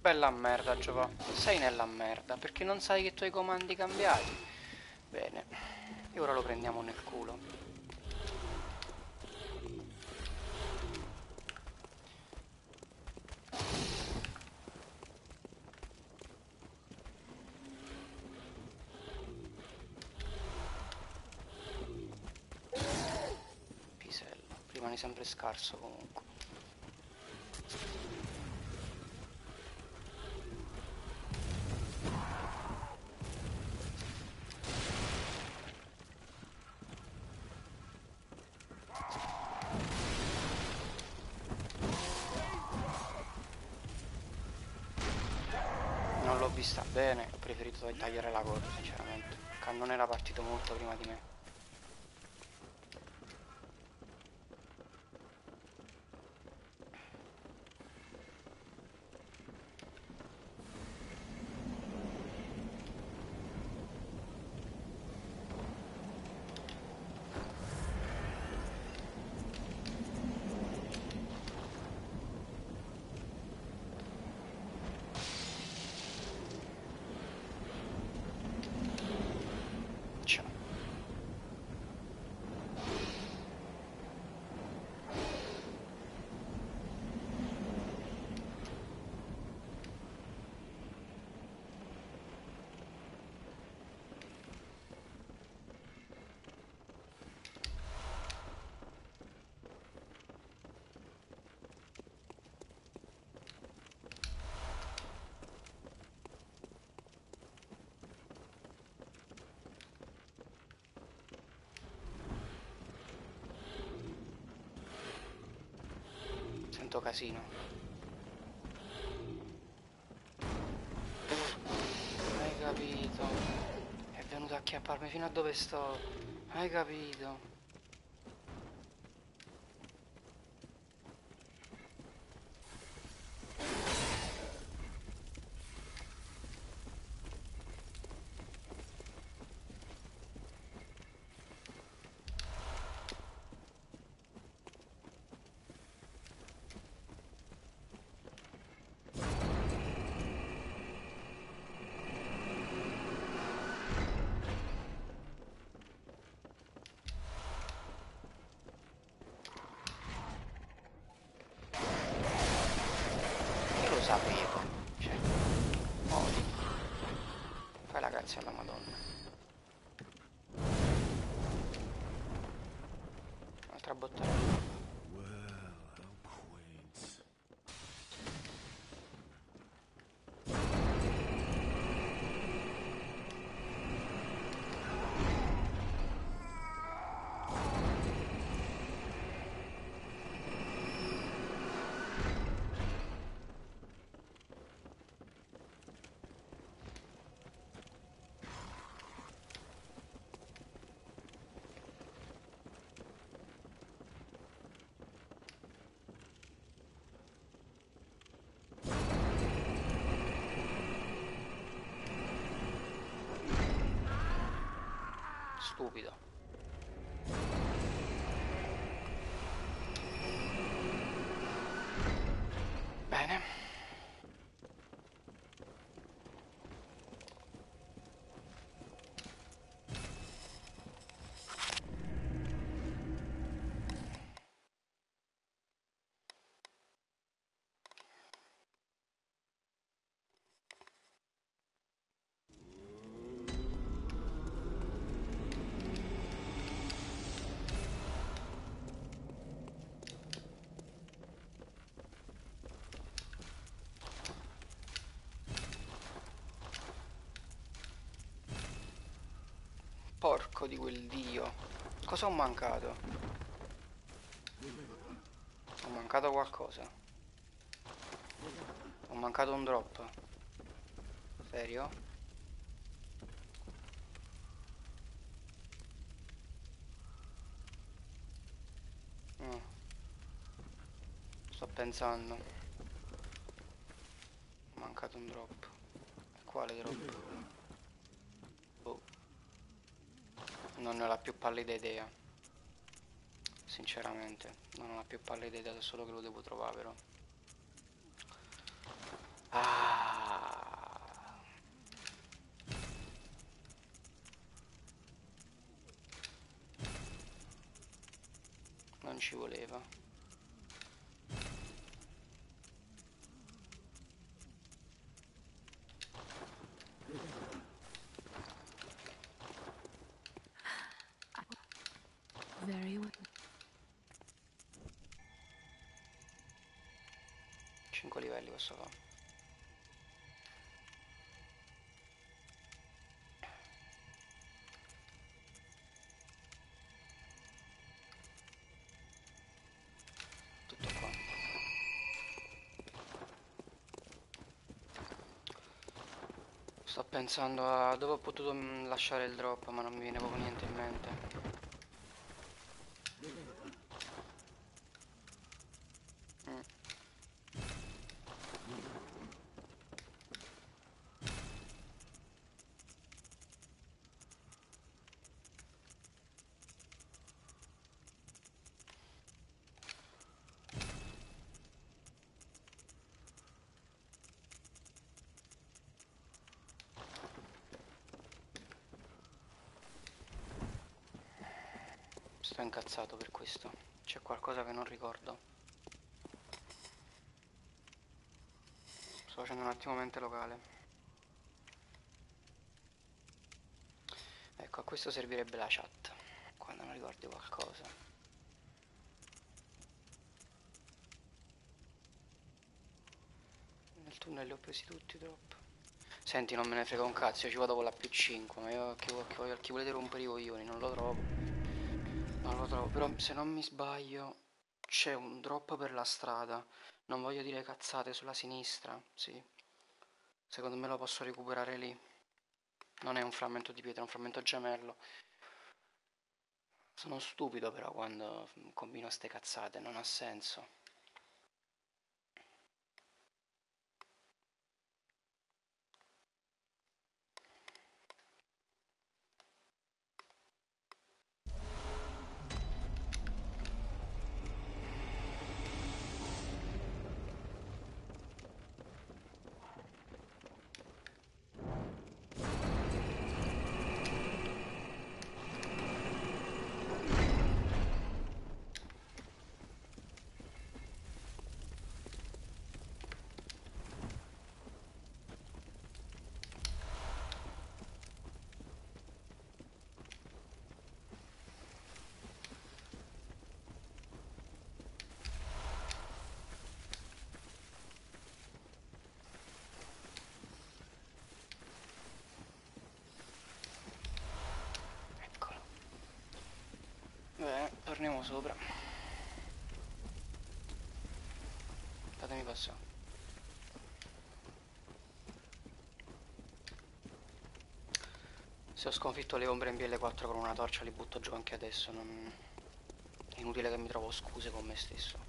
Bella merda, Giova. Sei nella merda, perché non sai che i tuoi comandi cambiati. Bene. E ora lo prendiamo nel culo. Pisello. Rimani sempre scarso comunque. Non l'ho vista bene, ho preferito tagliare la coda sinceramente. Il cannone era partito molto prima di me. Ciao. Sento casino. Hai capito? È venuto a acchiapparmi fino a dove sto. Hai capito? Io lo sapevo. Cioè, muoviti. Fai la grazia alla Madonna. Un'altra bottata. Stupido. Bene. Porco di quel dio. Cosa ho mancato? Ho mancato qualcosa. Ho mancato un drop. Serio? Mm. Sto pensando. Ho mancato un drop. Quale drop? Boh. Non ne ho la più pallida idea. Sinceramente, non ho la più pallida idea, da solo che lo devo trovare però. Ah. ci voleva. Very well. cinque livelli posso fare. Tutto qua. Sto pensando a dove ho potuto mm, lasciare il drop, ma non mi viene proprio niente in mente. Mm. Sto incazzato per questo. C'è qualcosa che non ricordo. Sto facendo un attimo mente locale. Ecco, a questo servirebbe la chat, quando non ricordi qualcosa. Nel tunnel li ho presi tutti troppo. Senti, non me ne frega un cazzo, io ci vado con la più cinque, ma io chi, chi, voglio- chi volete rompere i coglioni, non lo trovo. Non lo trovo, però se non mi sbaglio c'è un drop per la strada. Non voglio dire cazzate, sulla sinistra, sì. Secondo me lo posso recuperare lì. Non è un frammento di pietra, è un frammento gemello. Sono stupido però quando combino ste cazzate, non ha senso. Eccolo. Bene, torniamo sopra. Fatemi passare. Se ho sconfitto le ombre in B L quattro con una torcia li butto giù anche adesso, non... è inutile che mi trovo scuse con me stesso.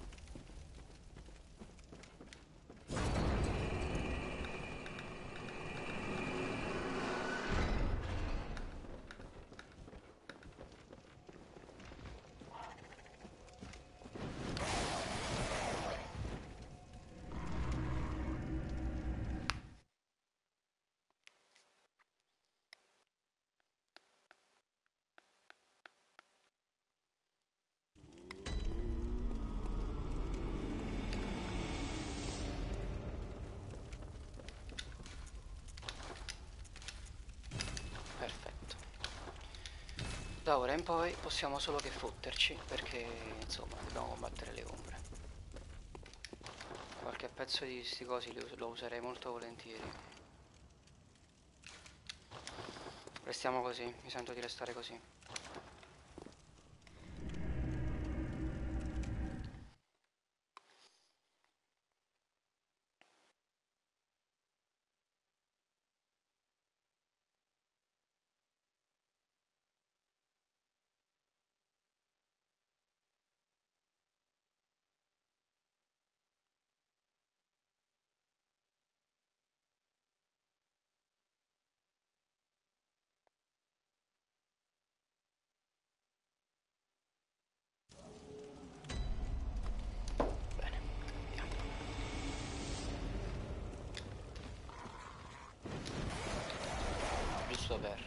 Perfetto. Da ora in poi possiamo solo che fotterci, perché insomma dobbiamo combattere le ombre. Qualche pezzo di sti cosi li us- lo userei molto volentieri. Restiamo così, mi sento di restare così. Bene, andiamo. Giusto per...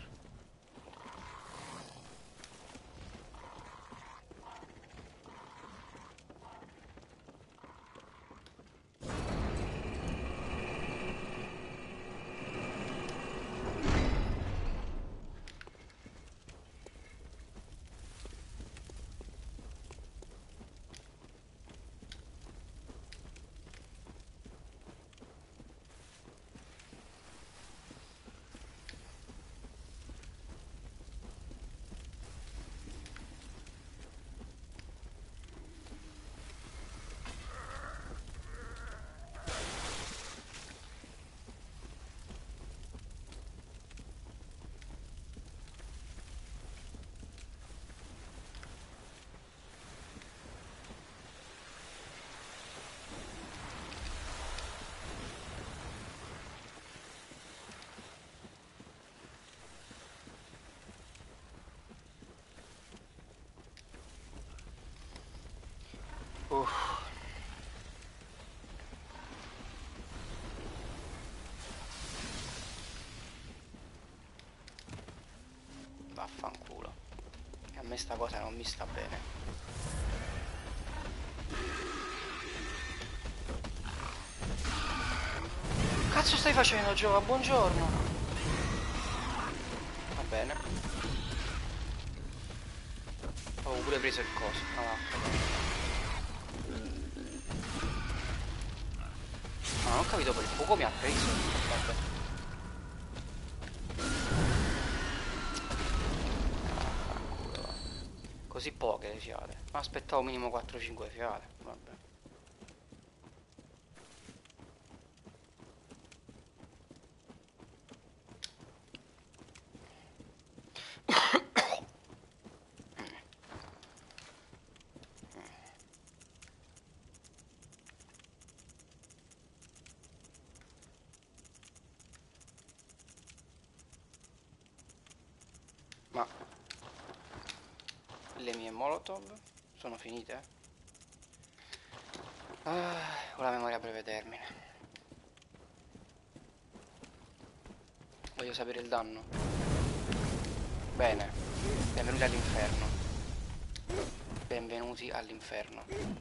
me sta cosa non mi sta bene. Cazzo stai facendo, Giova? Buongiorno. Va bene. Ho pure preso il coso. Ah, va. Ma non ho capito, per poco mi ha preso. Vabbè. Ah, così poche le fiale. Ma aspettavo minimo quattro cinque fiale. Vabbè. Ma le mie molotov sono finite? Ah, ho la memoria a breve termine. Voglio sapere il danno. Bene, benvenuti all'inferno. Benvenuti all'inferno.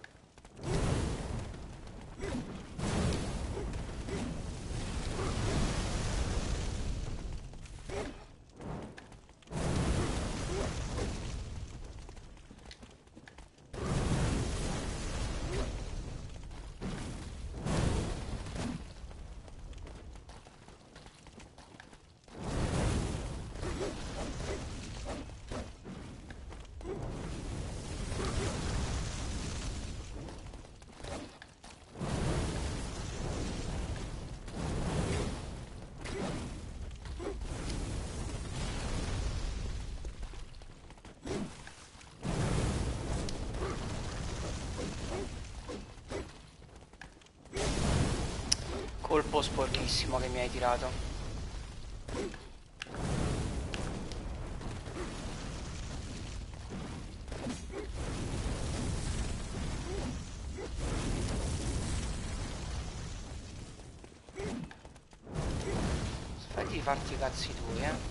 Colpo sporchissimo che mi hai tirato. Fai di farti i cazzi tuoi, eh.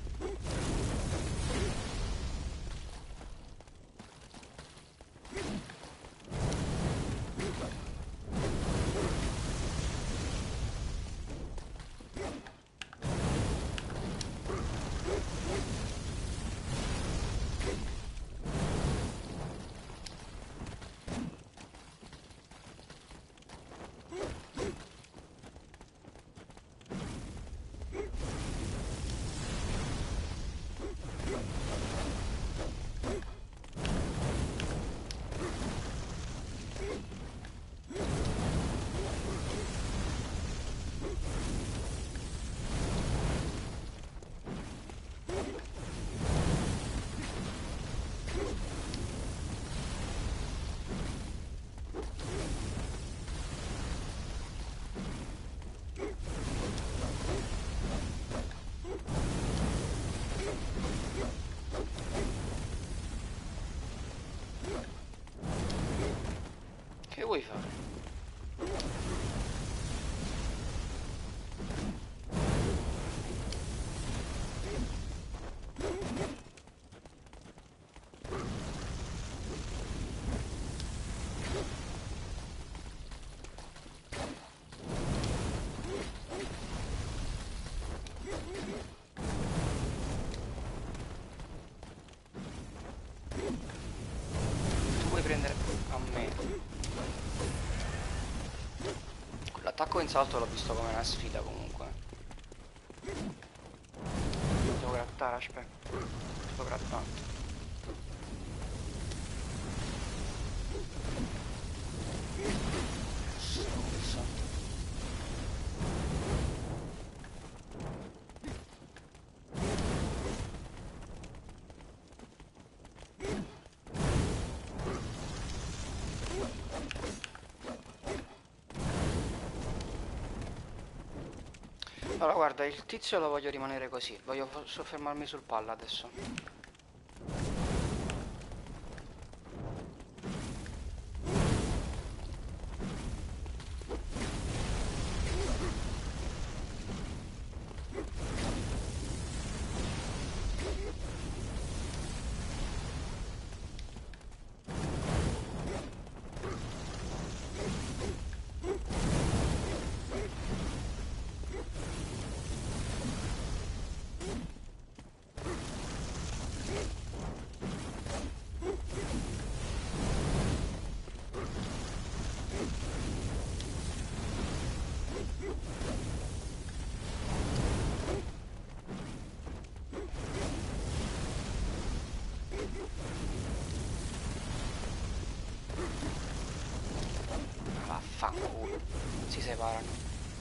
Che vuoi fare? Tu vuoi prendere a me? L'attacco in salto l'ho visto come una sfida comunque. Devo grattare, aspetta. Sto grattando. Stronzo. Allora guarda, il tizio lo voglio rimanere così, voglio soffermarmi sul palla adesso. si separano.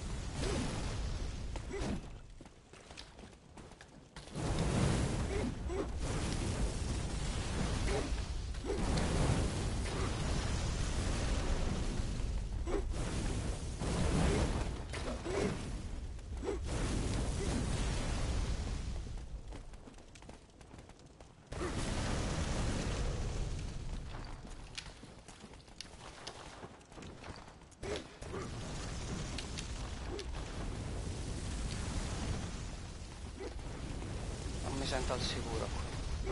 Mi sento al sicuro qui.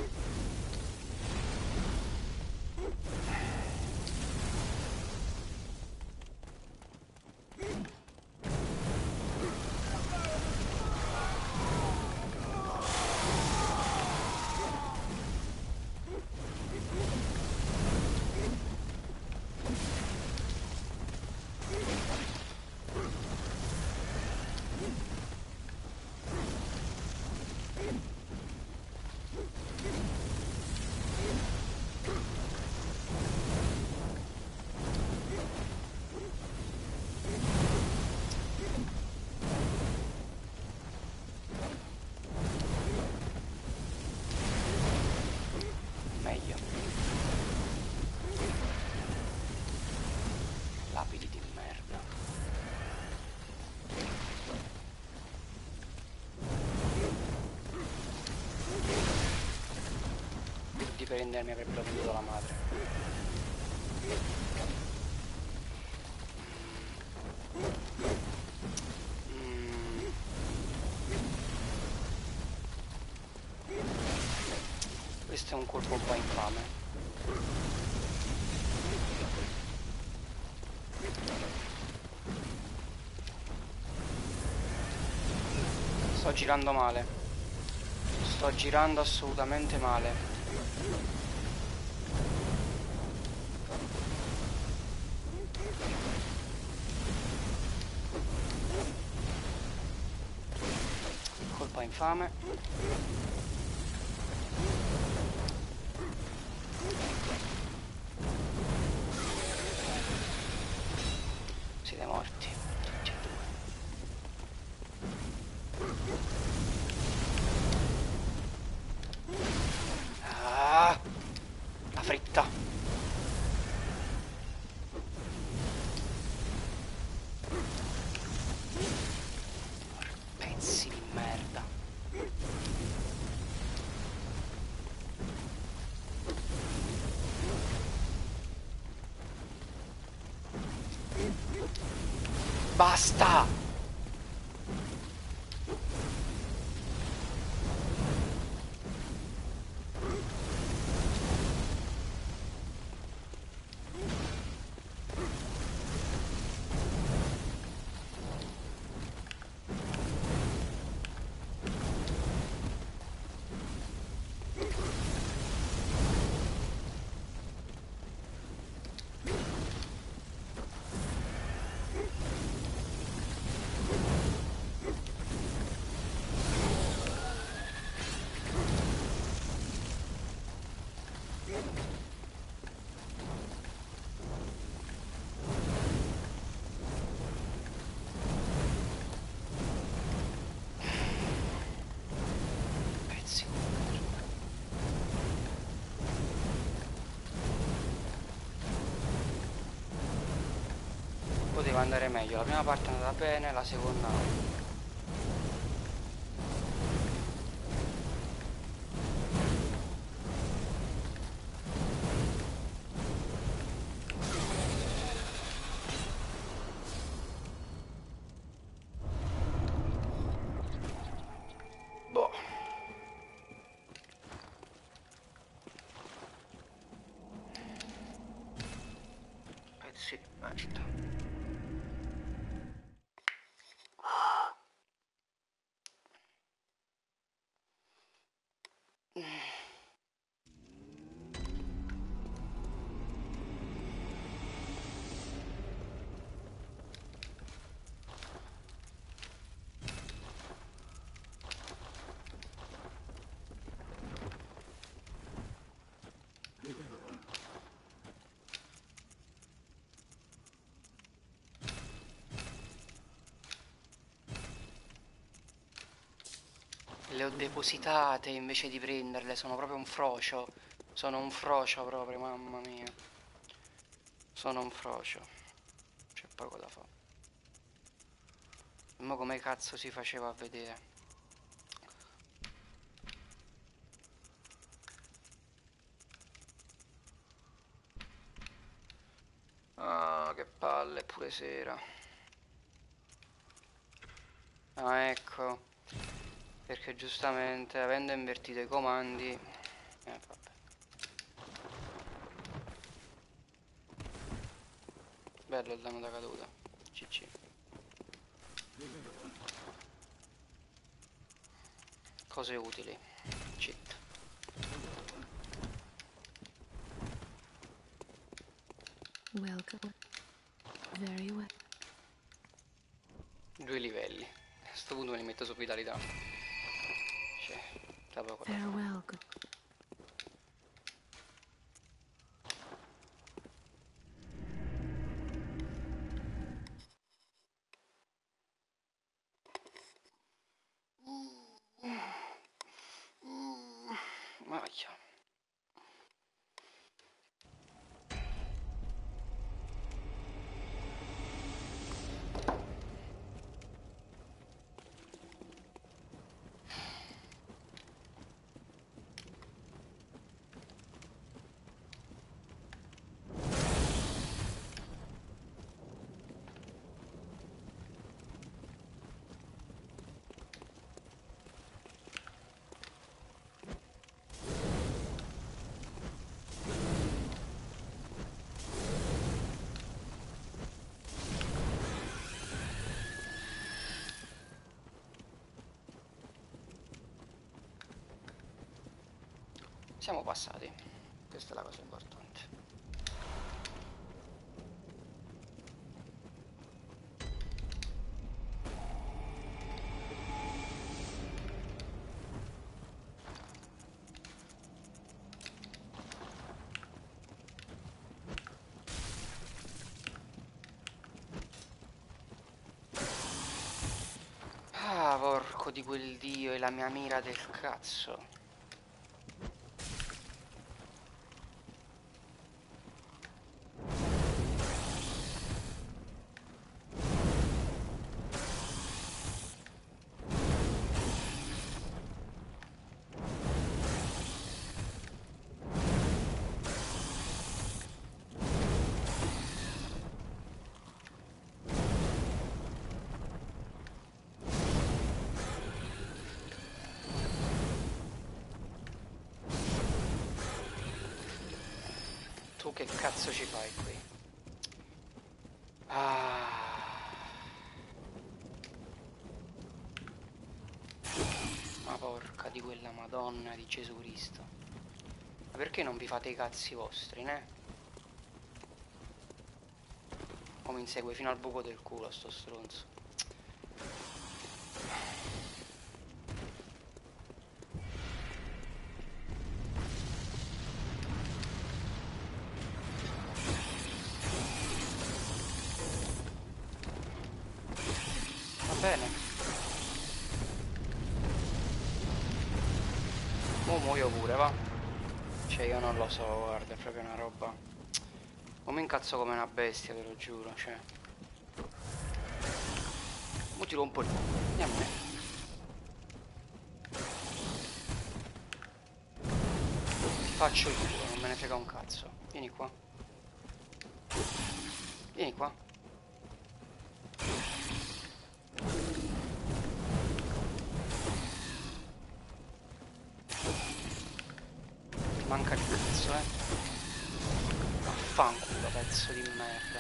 Meglio. Lapidi di merda. Di prendermi avrebbero venduto la madre. Mm. Questo è un colpo un po' infame. Sto girando male. Sto girando assolutamente male. Colpa infame. Siete morti, tutti e due. Ah, la fritta. Pezzi di merda. Basta! Pezzi di merda. Poteva andare meglio, la prima parte è andata bene, la seconda no. Boh. Pezzi di merda. Le ho depositate invece di prenderle, sono proprio un frocio. Sono un frocio proprio, mamma mia. Sono un frocio. C'è poco da fare. Ma come cazzo si faceva a vedere? Ah, che palle, pure sera. Ah, ecco. Perché giustamente, avendo invertito i comandi... Eh, vabbè. Bello il danno da caduta. C C. Cose utili. Cheat. Welcome. Very well. Due livelli. A sto punto me li metto su vitalità. Cioè, da poco da fare. Farewell, good. Maglia. Siamo passati. Questa è la cosa importante. Ah, porco di quel dio e la mia mira del cazzo. Tu che cazzo ci fai qui? Ah. Ma porca di quella Madonna di Gesù Cristo. Ma perché non vi fate i cazzi vostri, ne? O mi insegue fino al buco del culo sto stronzo. Va bene. Mo muoio pure, va. Cioè io non lo so, guarda, è proprio una roba. O mi incazzo come una bestia, te lo giuro, cioè. Mo ti rompo il... Andiamo, eh. Ti faccio il culo, non me ne frega un cazzo. Vieni qua. Vieni qua. Manca di cazzo, eh. Vaffanculo, pezzo di merda.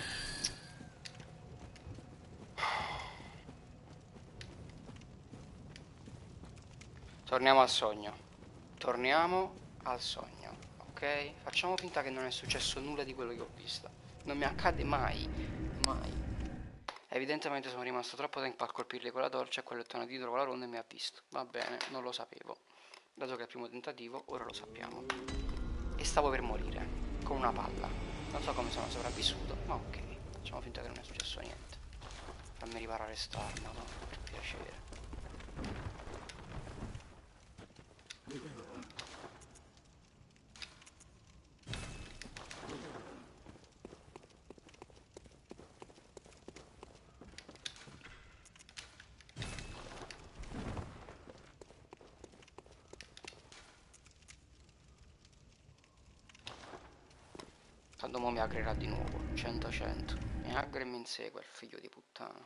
Torniamo al sogno. Torniamo al sogno, ok? Facciamo finta che non è successo nulla di quello che ho visto. Non mi accade mai, mai. Evidentemente sono rimasto troppo tempo a colpirli con la torcia e quello è tornato dietro con la ronda e mi ha visto. Va bene, non lo sapevo. Dato che è il primo tentativo, ora lo sappiamo. E stavo per morire, con una palla. Non so come sono sopravvissuto, ma ok. Facciamo finta che non è successo niente. Fammi riparare sta arma, no? Per piacere. Tanto mo mi aggrerà di nuovo, cento cento. Mi aggra e mi insegue il figlio di puttana.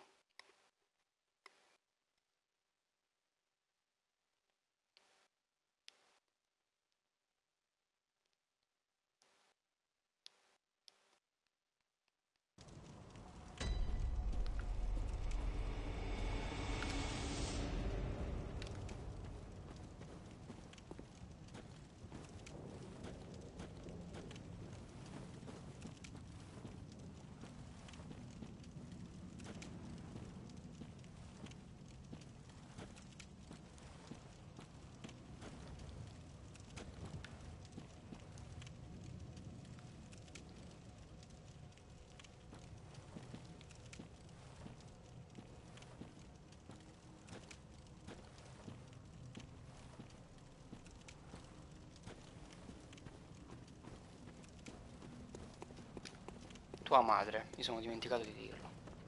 Tua madre, mi sono dimenticato di dirlo.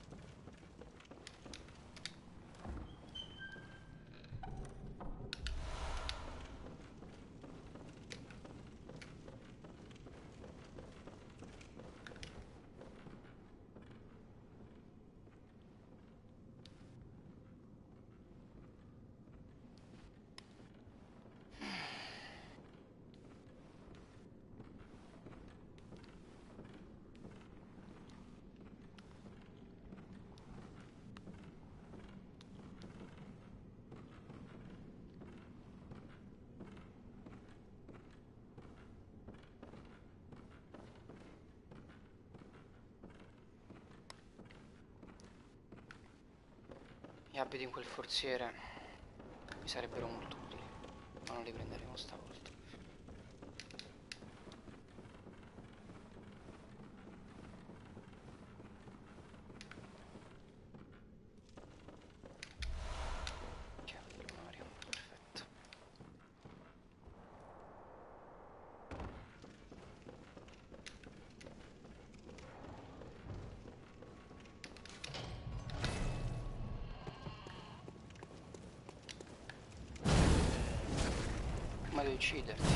Gli abiti in quel forziere mi sarebbero molto utili, ma non li prenderemo stavolta. Chiave dell'armadio, perfetto. Prima di ucciderti.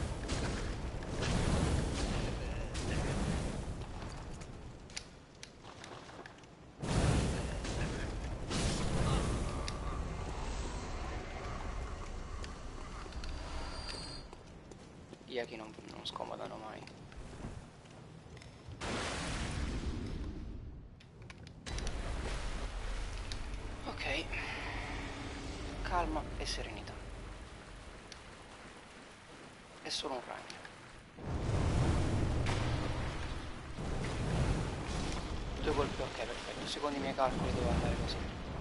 Gli echi non, non scomodano mai. Ok. Calma e serenità. È solo un ragno. Due colpi, ok, perfetto. Secondo i miei calcoli deve andare così.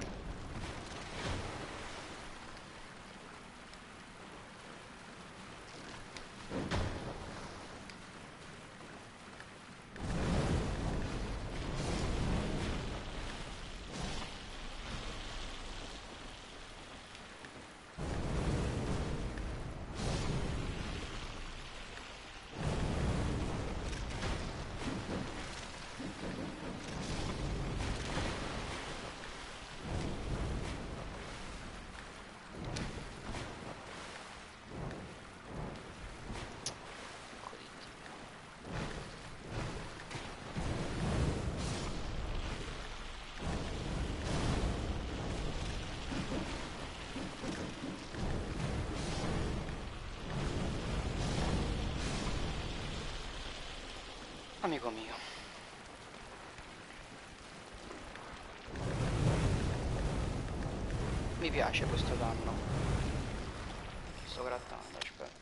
Amico mio. Mi piace questo danno. Sto grattando, aspetta.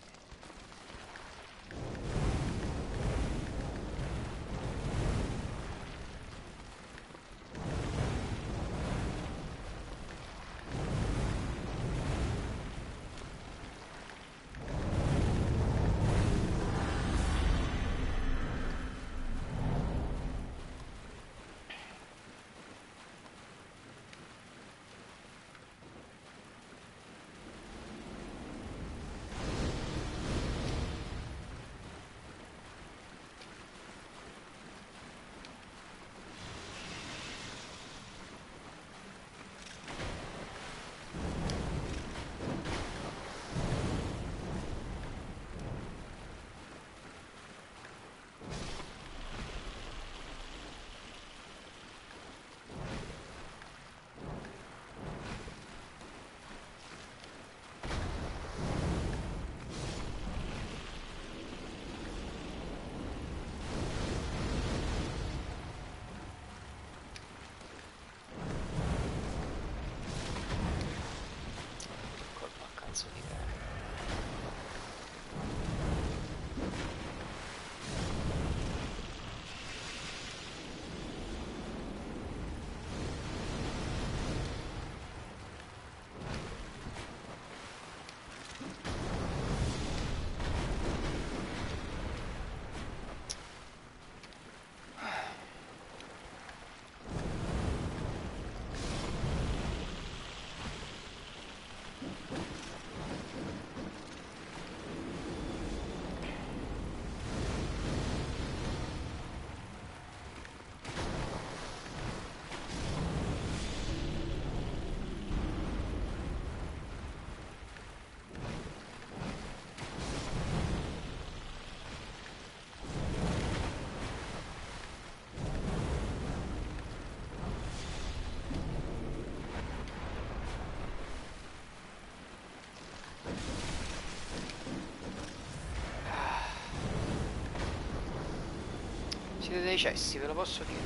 dei cessi, ve lo posso dire.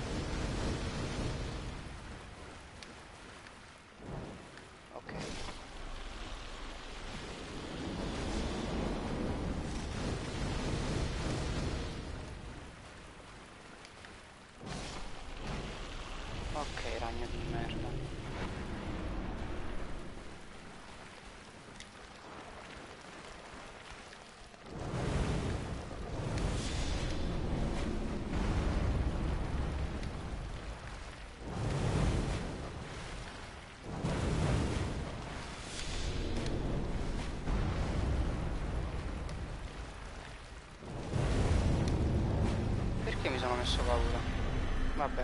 Ok. Ok, ragno di merda. Perché mi sono messo paura? Vabbè.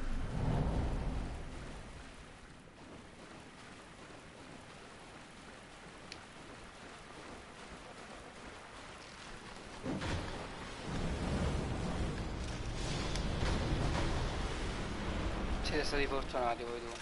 Siete stati fortunati voi due.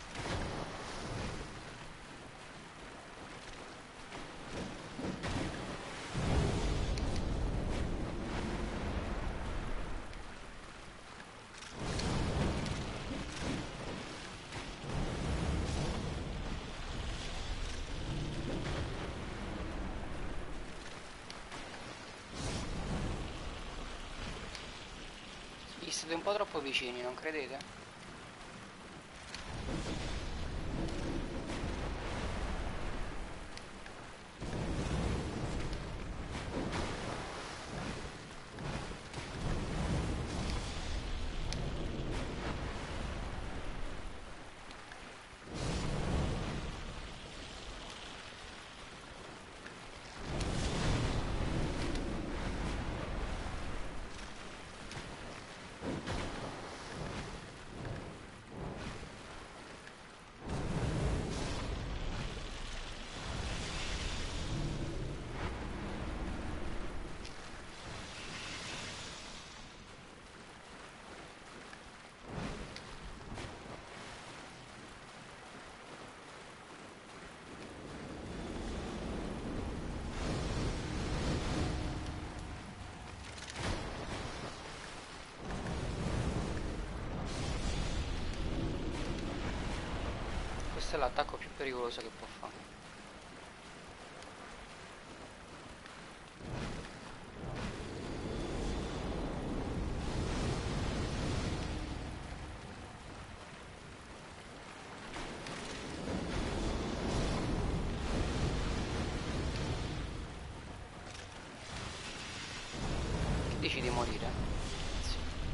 Gli state un po' troppo vicini, non credete? Questo è l'attacco più pericoloso che può fare. Che dici di morire? Sì.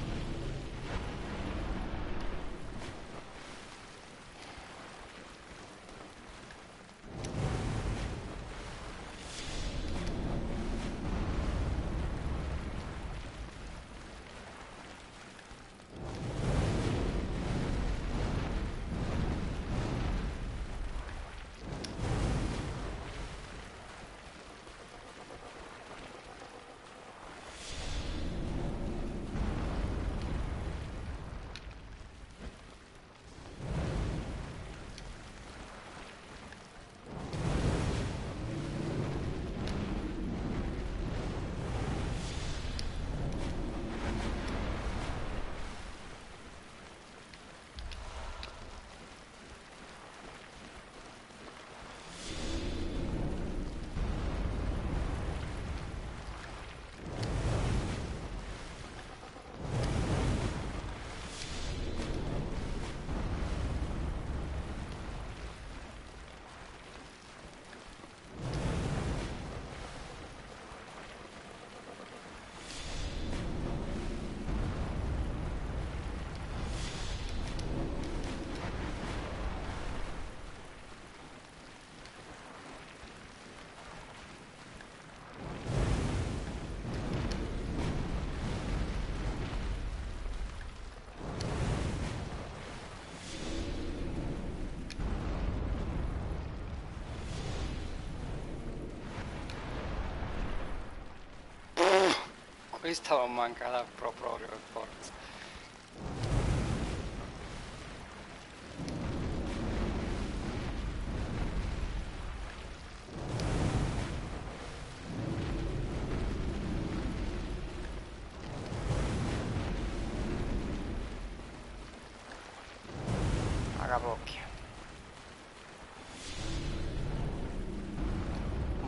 Qui stavo a mancare proprio per forza.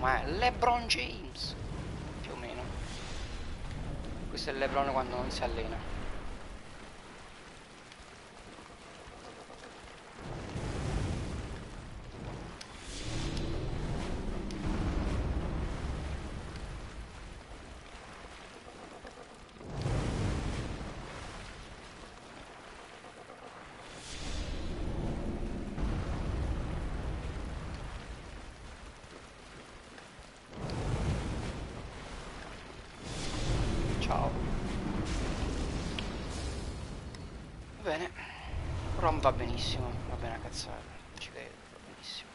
ma è LeBron James, più o meno. Questo è LeBron quando non si allena. Ciao. Va bene. Rom va benissimo, va bene a cazzare, ci credo, va benissimo.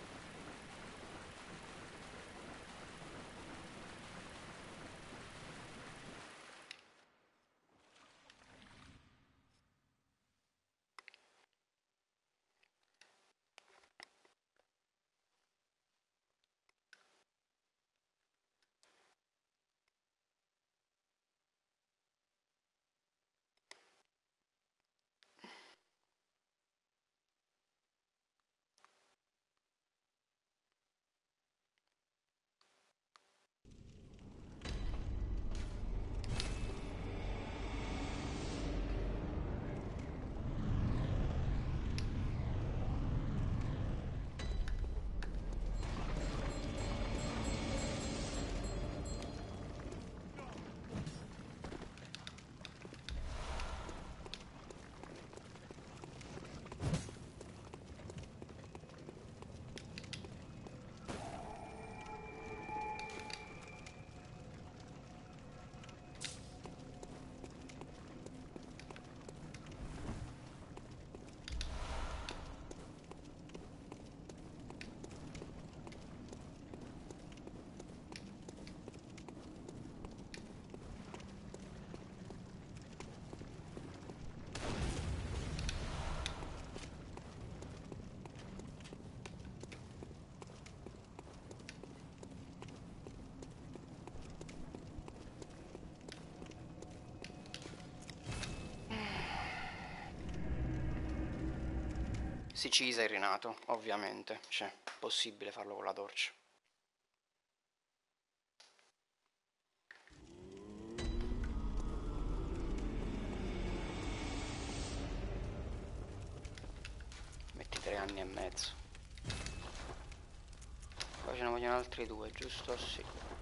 Si cisa il rinato, ovviamente, cioè, possibile farlo con la torcia. Metti tre anni e mezzo. Poi ce ne vogliono altri due, giusto? Sì.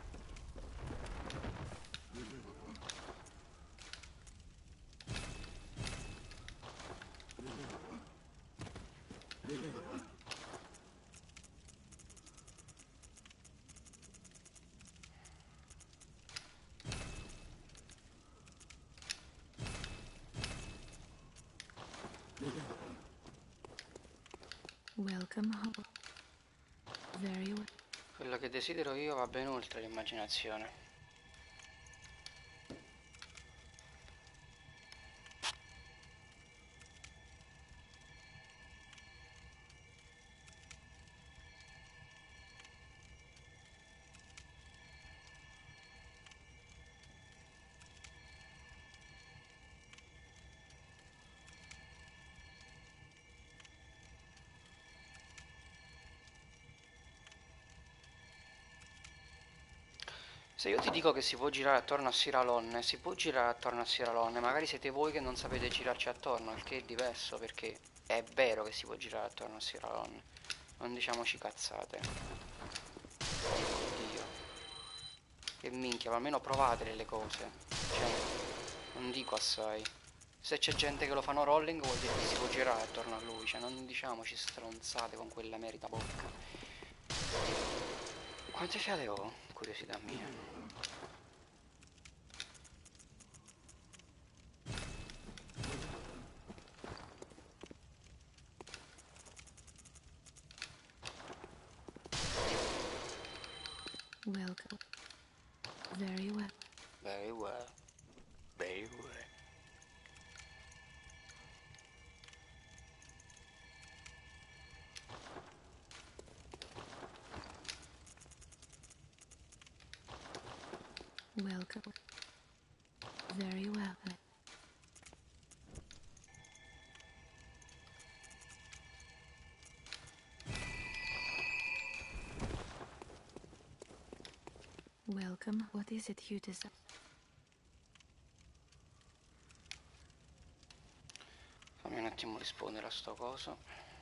Welcome home. Very well. Quello che desidero io va ben oltre l'immaginazione. Se io ti dico che si può girare attorno a Siralonne, si può girare attorno a Siralonne, magari siete voi che non sapete girarci attorno, il che è diverso, perché è vero che si può girare attorno a Siralonne. Non diciamoci cazzate. Oddio. Che minchia, ma almeno provatele le cose. Cioè, non dico assai. Se c'è gente che lo fanno rolling vuol dire che si può girare attorno a lui, cioè non diciamoci stronzate con quella merita bocca. Quante fiale ho? Curiosità mia. Welcome. Very well. Very well. Very well. Welcome. Very well. welcome. What is it you desire? Fammi un attimo rispondere a sto coso.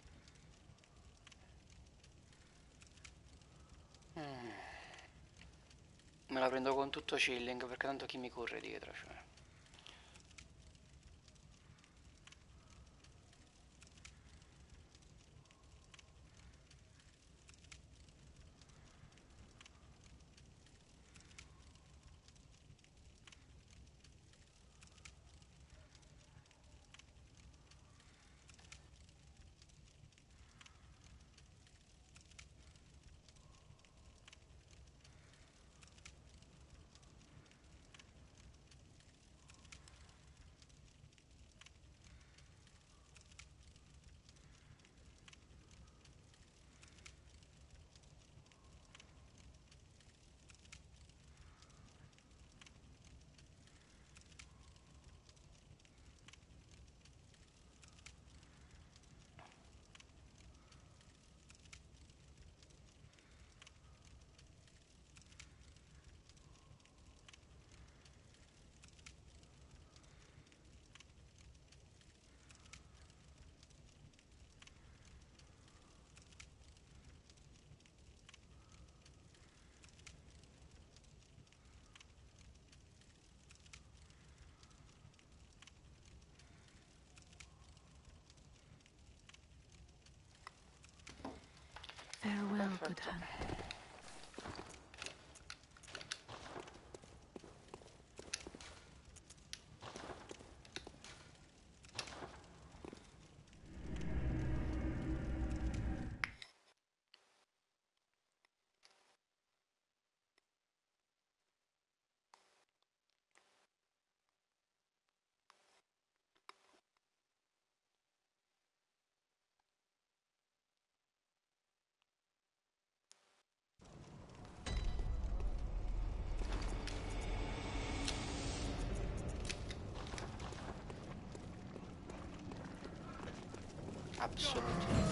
Mm. Me la prendo con tutto chilling perché tanto chi mi corre dietro, cioè. Farewell, good Perfetto. hand. Absolutely.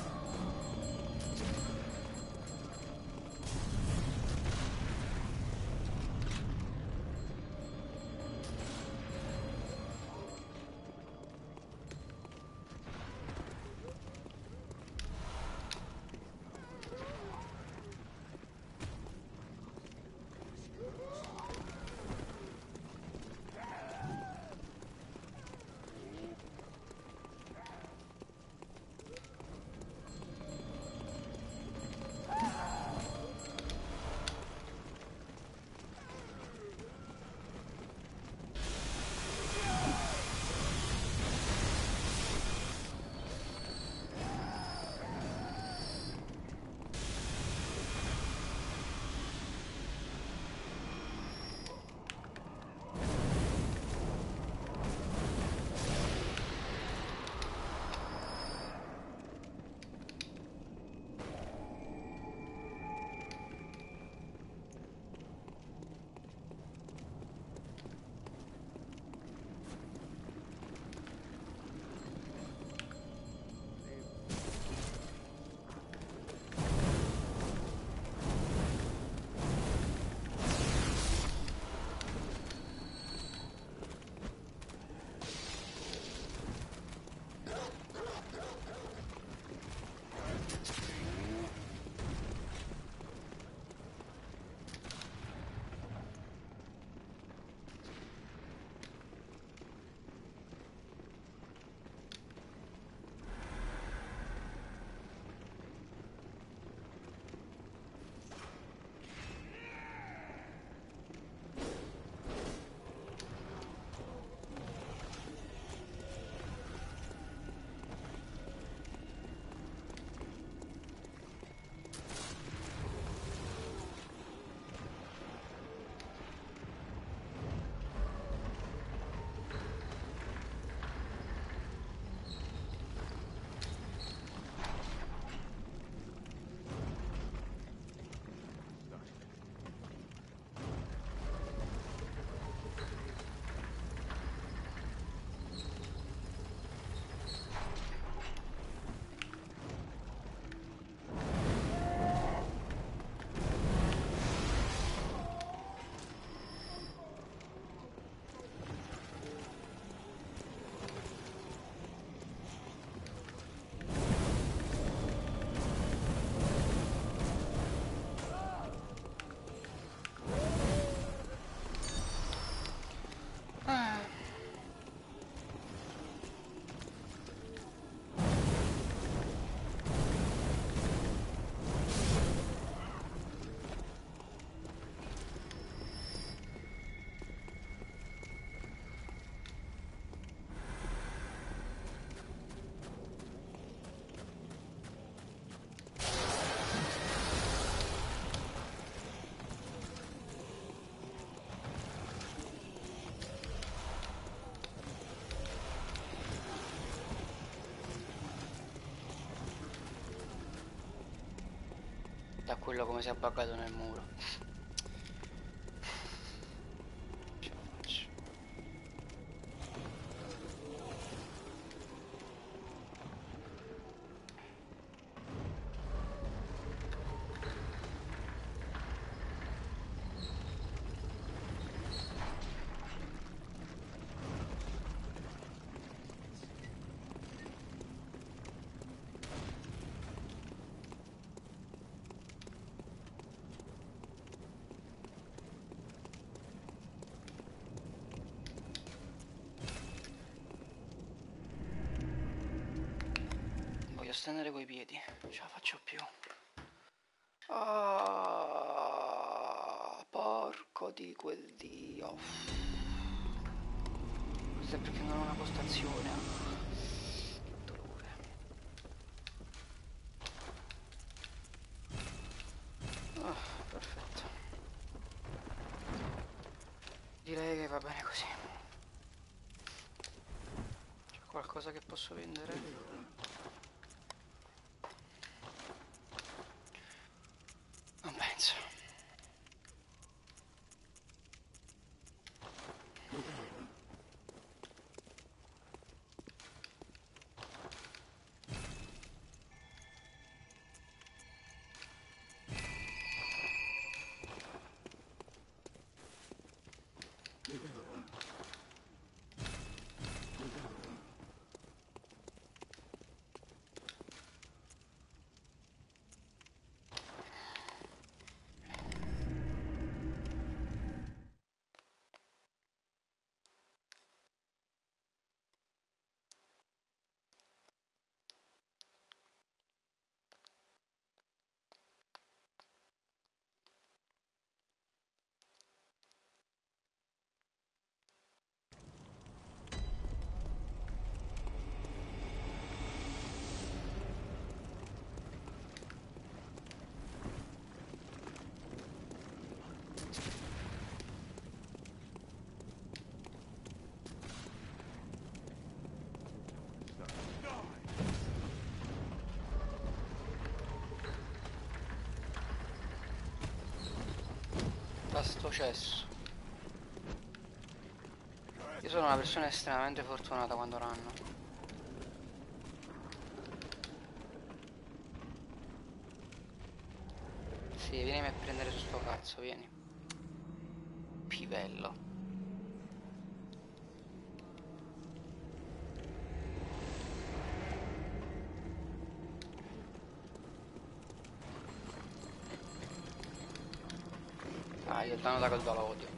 da quello come si è buggato nel muro. Ce la faccio. Voglio stendere coi piedi, non ce la faccio più. Ah, porco di quel dio. Questo è perché non ho una postazione. Che dolore. Ah, perfetto. Direi che va bene così. C'è qualcosa che posso vendere? Non penso. Da sto cesso. Io sono una persona estremamente fortunata quando ranno. Sì, vieni a prendere su sto cazzo, vieni. Pivello. Ah, io il danno da caldo lo odio.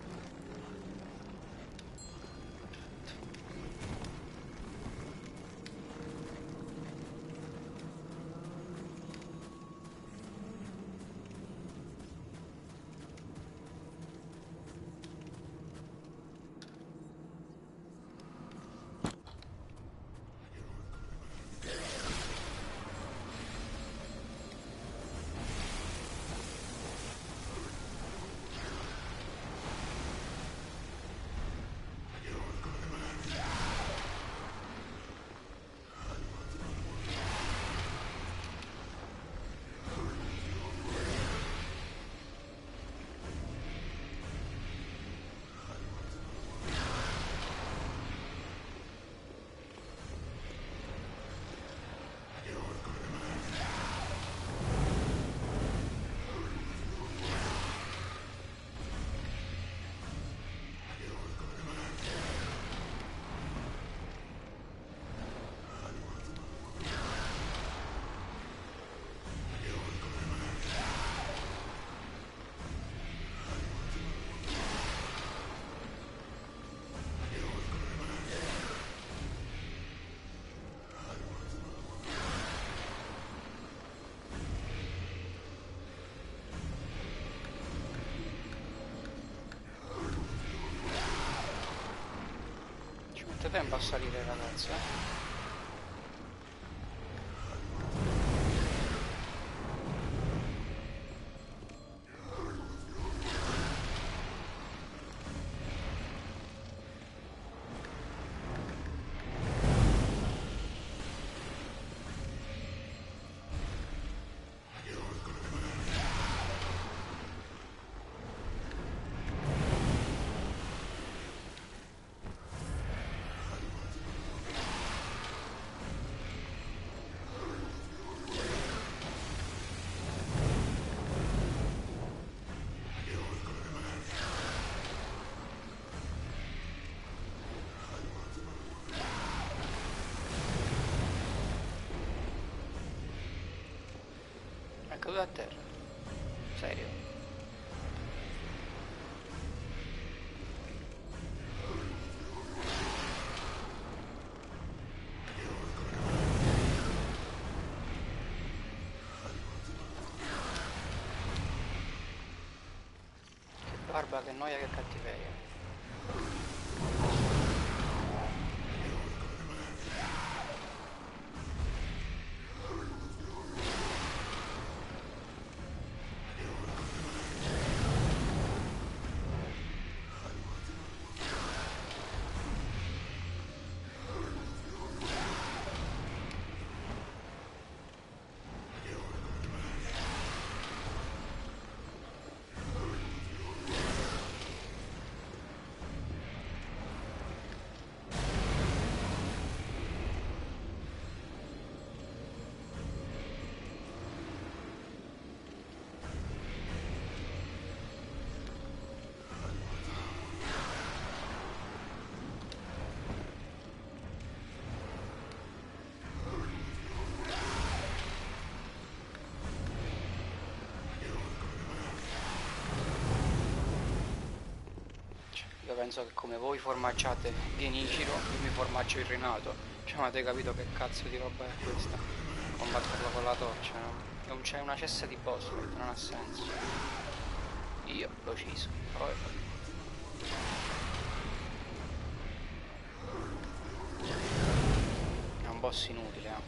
Mette tempo a salire, ragazzi, eh. caduto a terra. Serio? Che barba, che noia, che cattiveria. Io penso che come voi formaggiate Genichiro, io mi formaggio il Renato. Cioè, ma avete capito che cazzo di roba è questa? Combatterlo con la torcia, no? Non c'è una cessa di boss fight, non ha senso. Io l'ho ucciso. Poi... è un boss inutile, eh.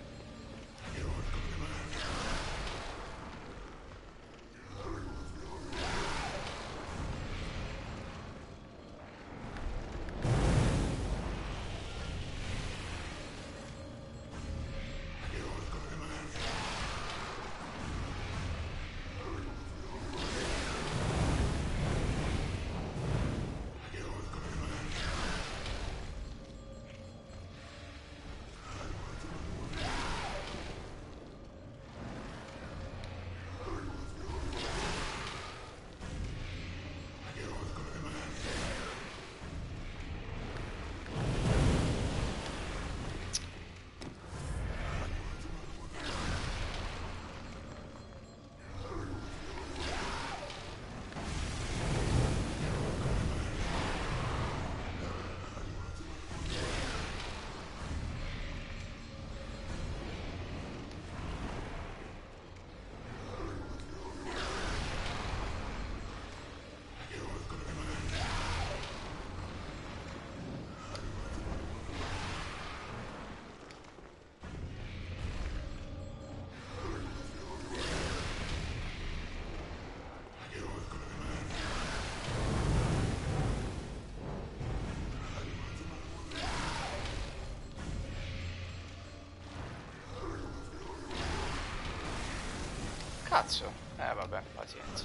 Cazzo, eh vabbè, pazienza.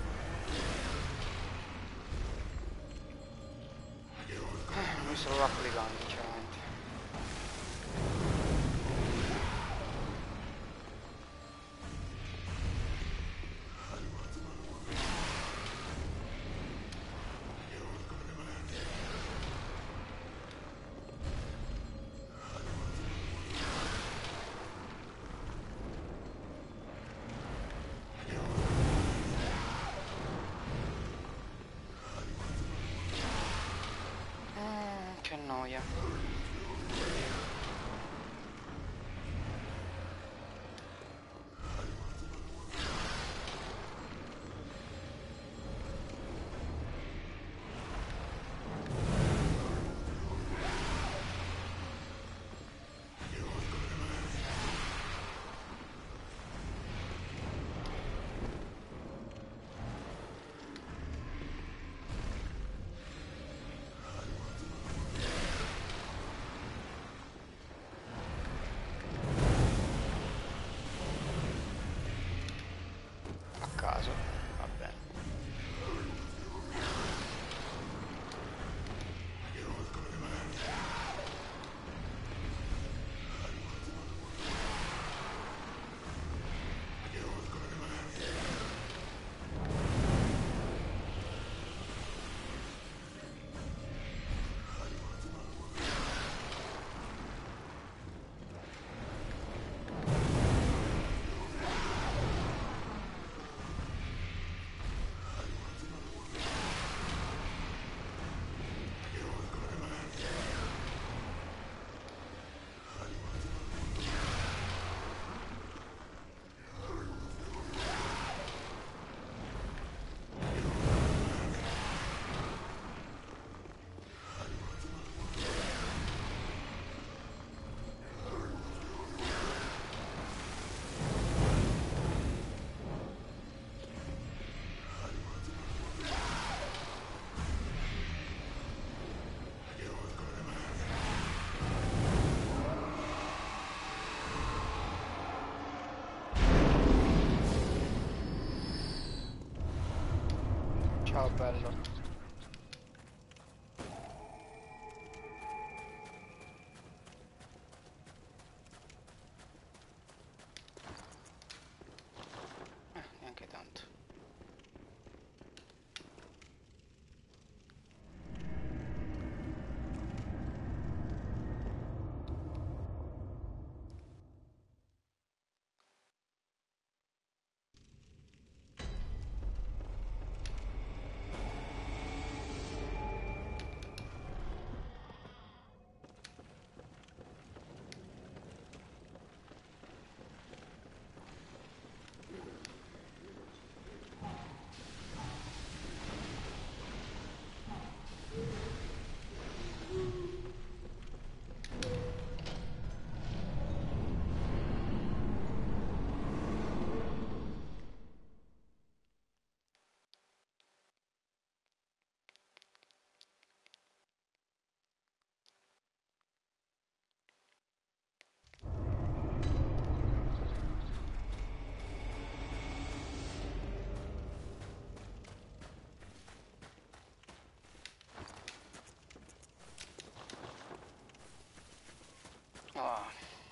Eh, lui se lo va applicando, sinceramente. Mm, che noia. Ciao bello. Eh, neanche tanto. Ah.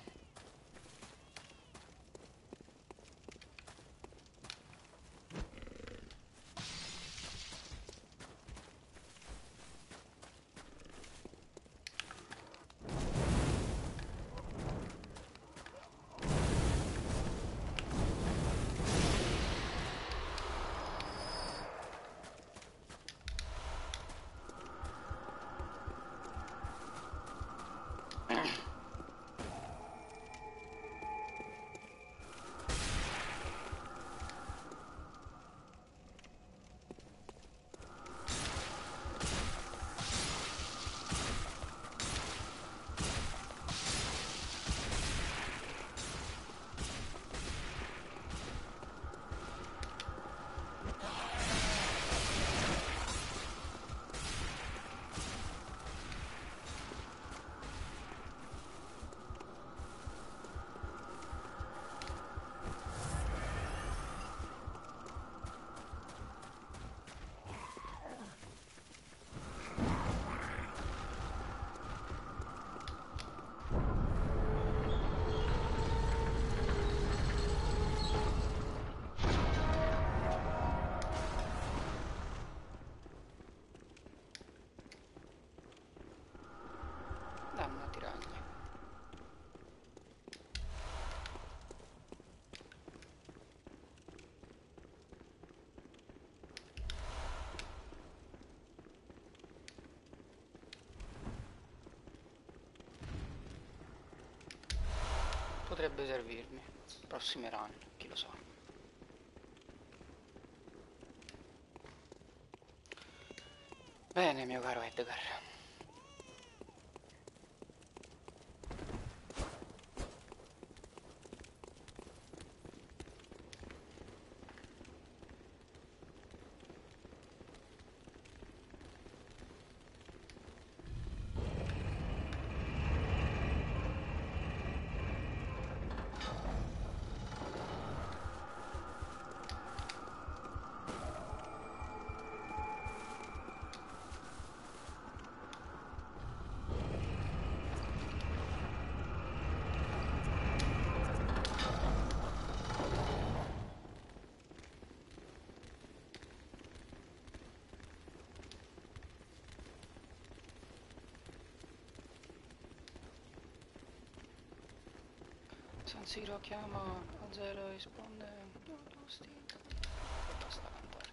Dammi tiraglia. Potrebbe servirmi. Prossimi run, chi lo sa. Bene, mio caro Edgar. San Siro chiama a zero e risponde no, no, sti. E basta cantare.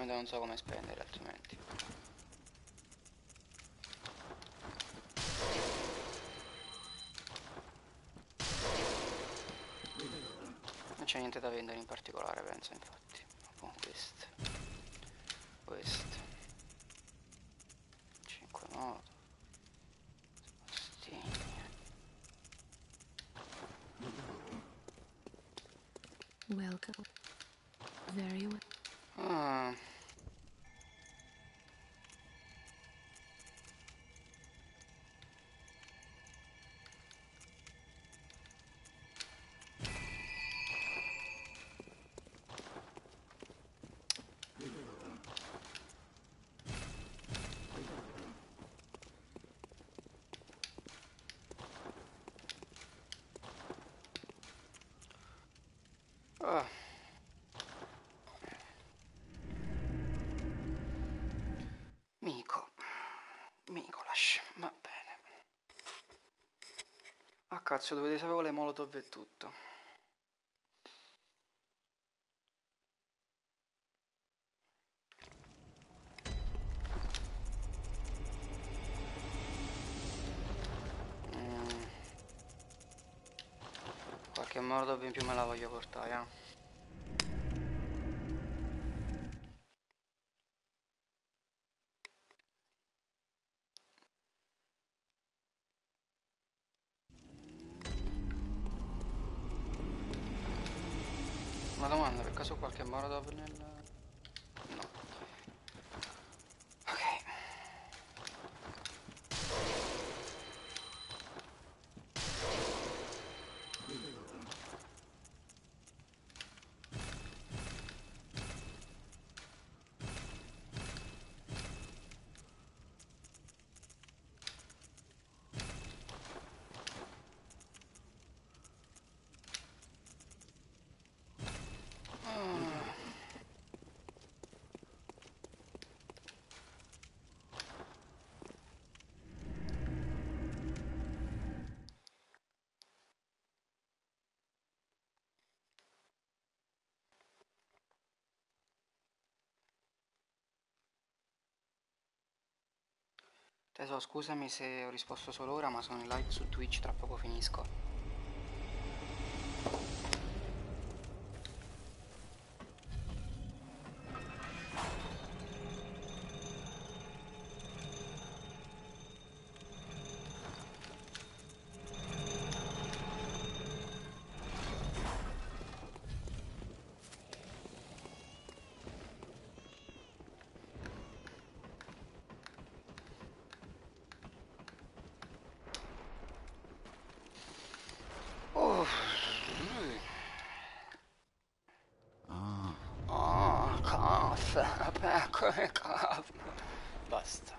onestamente non so come spendere altrimenti. Non c'è niente da vendere in particolare, penso, infatti. Con queste. Queste. cinque moto. Spostini. Welcome. Very well. Ah. Ah. Mico. Micolash, va bene. Ah cazzo, dovete sapere le molotov e tutto. Mm. Qualche molotov in più me la voglio portare, eh. Una domanda, per caso qualche molotov nel... no. Ok. Teso, scusami se ho risposto solo ora, ma sono in live su Twitch, tra poco finisco. Oh, oh caffè, pecore, caffè. Basta.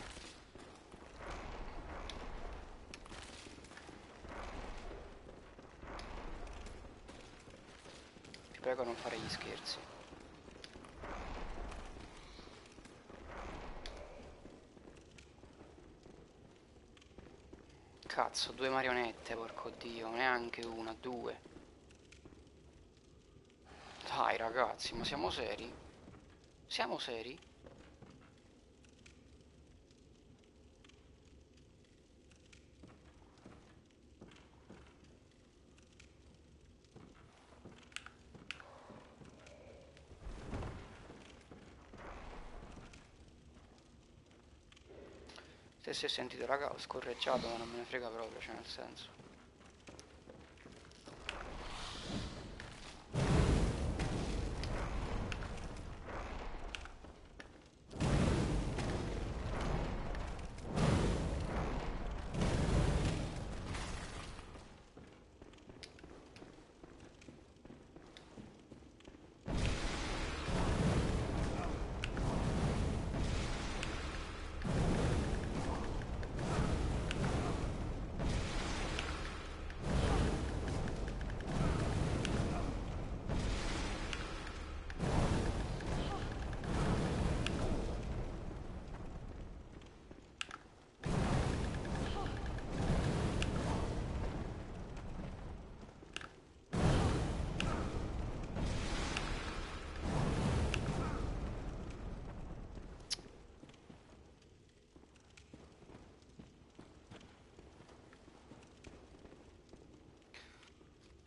Ti prego non fare gli scherzi. Cazzo, due marionette, porco dio, neanche una, due. Dai ragazzi, ma siamo seri? Siamo seri? Se si è sentito raga, ho scorreggiato, ma non me ne frega proprio, cioè nel senso.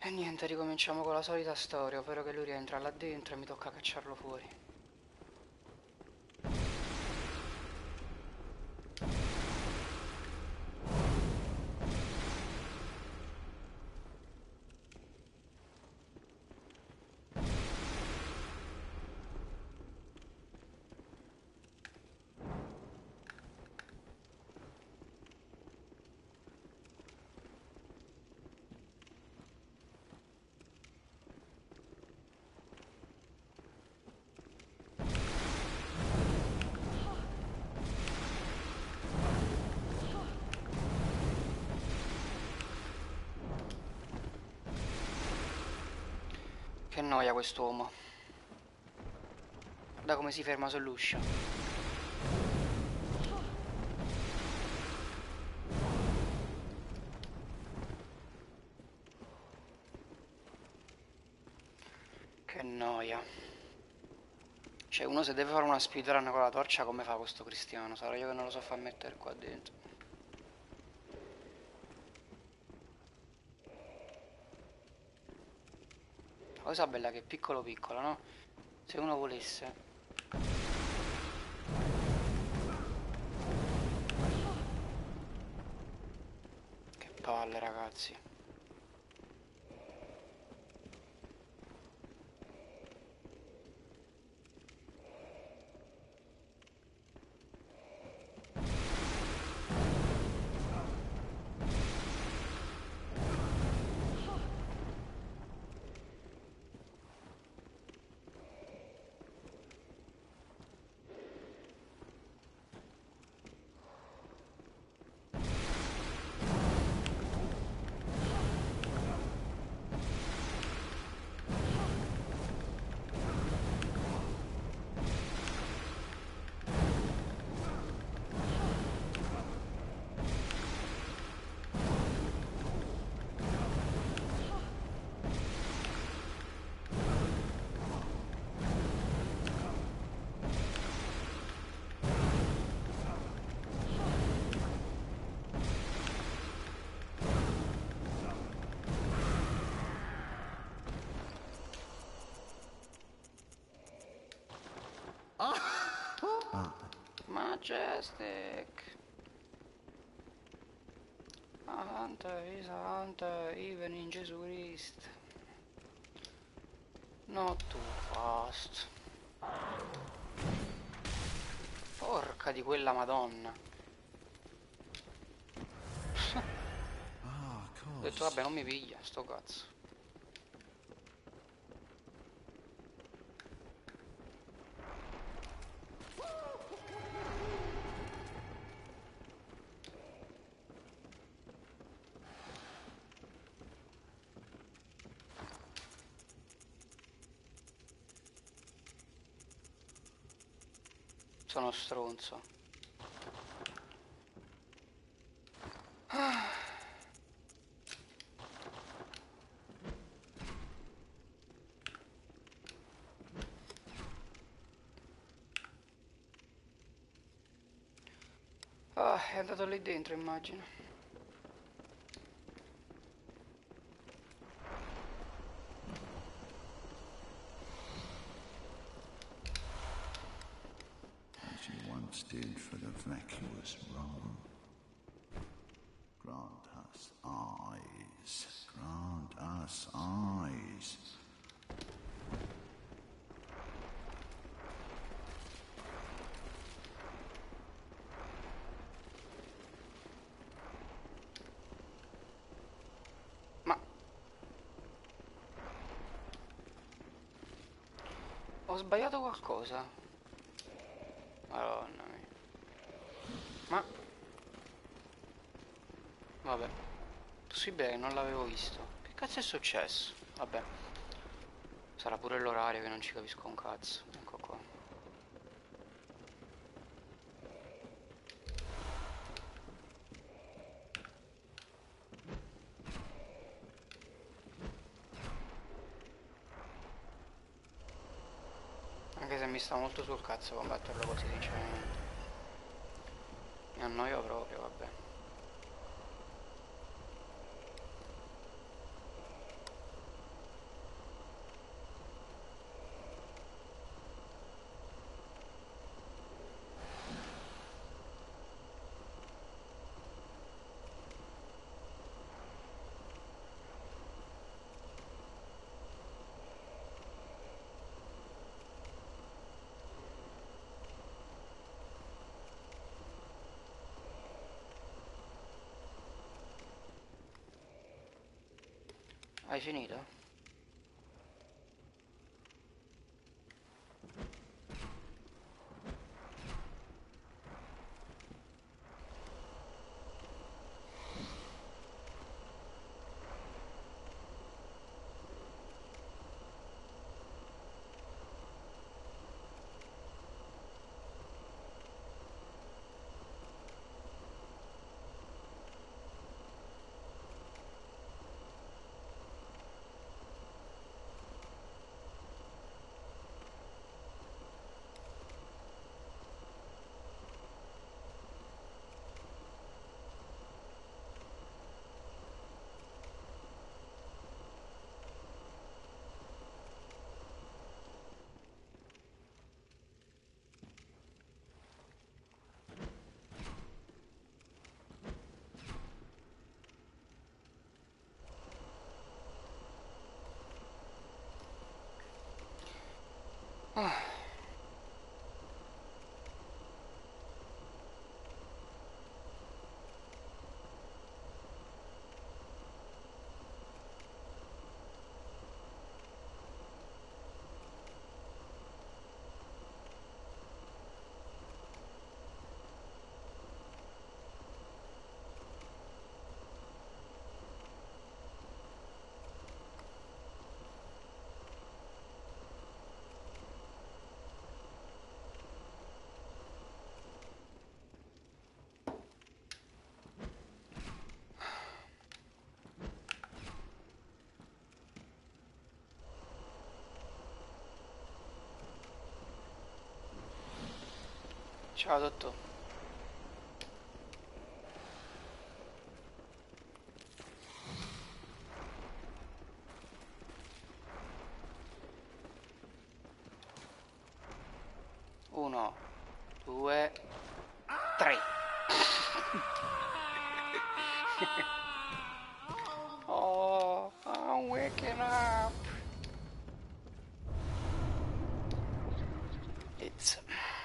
E niente, ricominciamo con la solita storia, ovvero che lui rientra là dentro e mi tocca cacciarlo fuori. Che noia quest'uomo. Guarda come si ferma sull'uscio. Che noia. Cioè uno se deve fare una speedrun con la torcia come fa questo cristiano? Sarò io che non lo so far mettere qua dentro. La cosa bella è che è piccolo piccolo, no? Se uno volesse. Che palle ragazzi. Majestic. A hunter is a hunter, even in Jesuist. Not too fast. Porca di quella madonna. Ho detto vabbè non mi piglia sto cazzo. Sono stronzo. Ah. Ah, è andato lì dentro immagino. As you once did for the vacuous Rome. Grant us eyes, grant us eyes. Ma ho sbagliato qualcosa? Madonna mia. Ma vabbè, possibile che non l'avevo visto. Che cazzo è successo? Vabbè, sarà pure l'orario che non ci capisco un cazzo. Ecco qua. Anche se mi sta molto sul cazzo combatterlo così sinceramente. Mi annoio proprio, vabbè. Hai finito? Ah. Ciao dottor. Uno, due, tre. Oh, I'm waking up. It's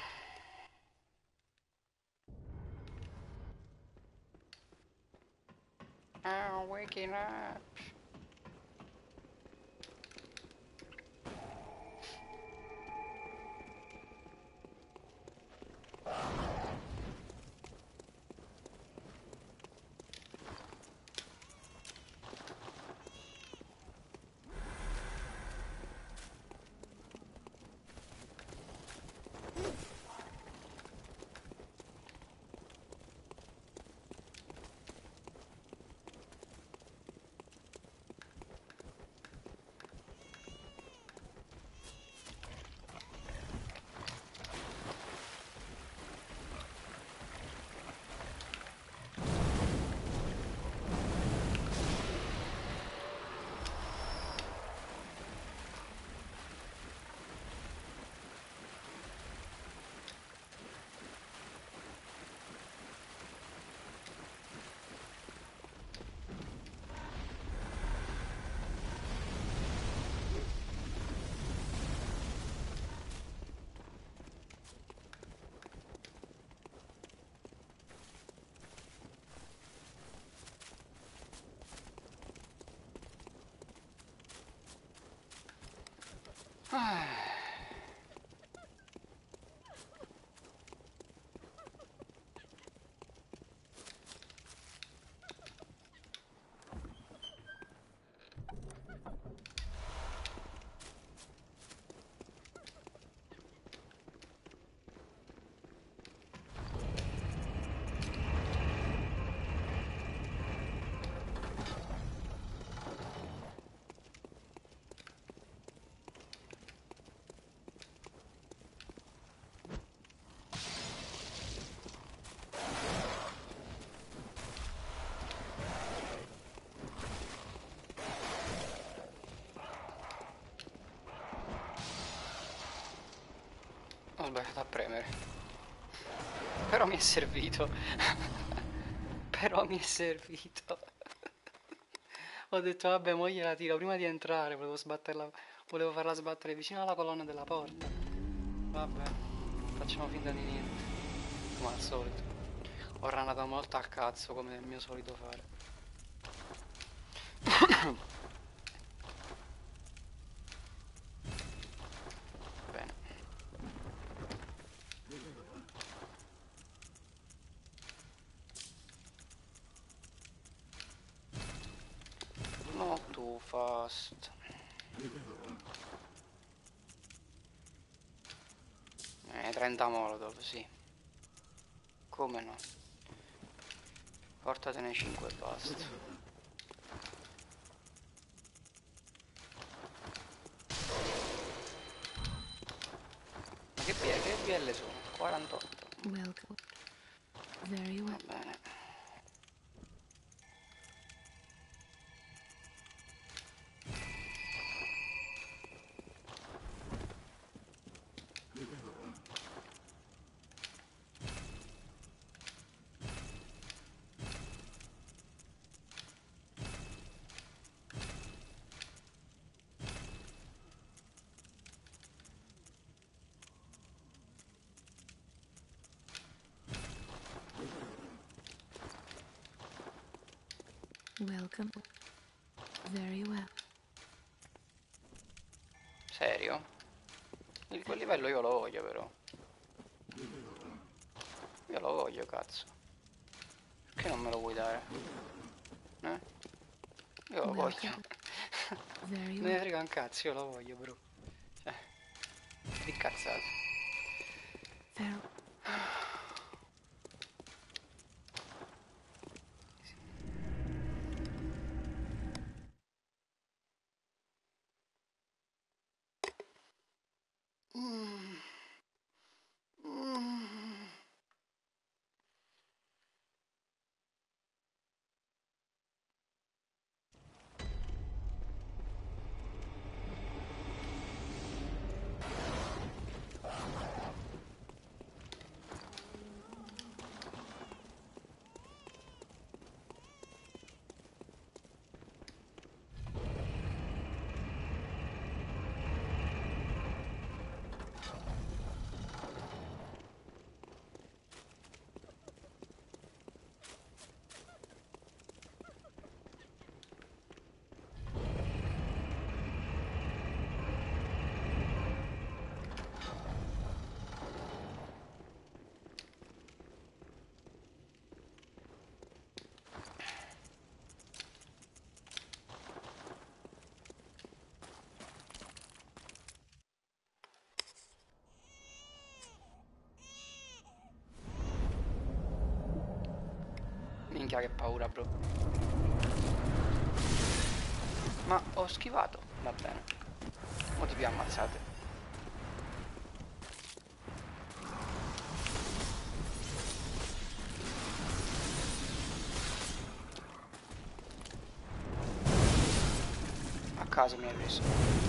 I'm waking up. Ah. Ho sbagliato a premere. Però mi è servito. Però mi è servito. Ho detto vabbè, mo gliela tiro prima di entrare, volevo sbatterla. Volevo farla sbattere vicino alla colonna della porta. Vabbè, facciamo finta di niente. Come al solito. Ho ranato molto a cazzo come è il mio solito fare. too fast. Eh, trenta molotov, sì. Come no? Portatene cinque e basta. Ma che B L, che B L sono? quarantotto. Welcome. Very well. Va bene. Welcome. Very well. Serio? Di quel livello io lo voglio però. Io lo voglio, cazzo. Perché non me lo vuoi dare? Eh? Io lo voglio. Very Non me ne well. frega un cazzo, io lo voglio, bro. Cioè, che cazzate. Very Mm. Mm. Minchia che paura, bro. Ma ho schivato, va bene. Mo ti più ammazzate. A caso mi hai preso.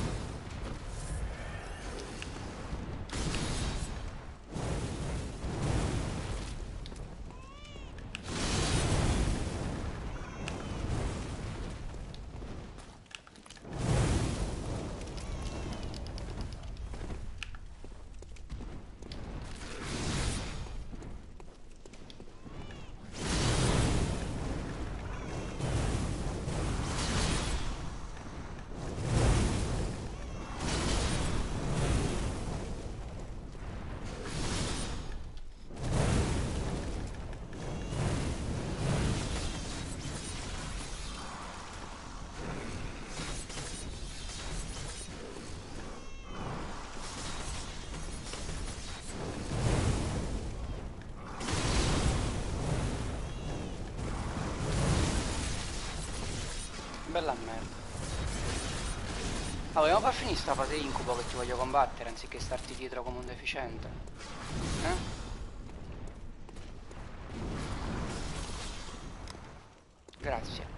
Bella merda. Ma vogliamo far finire sta fase incubo che ti voglio combattere anziché starti dietro come un deficiente? Eh? Grazie.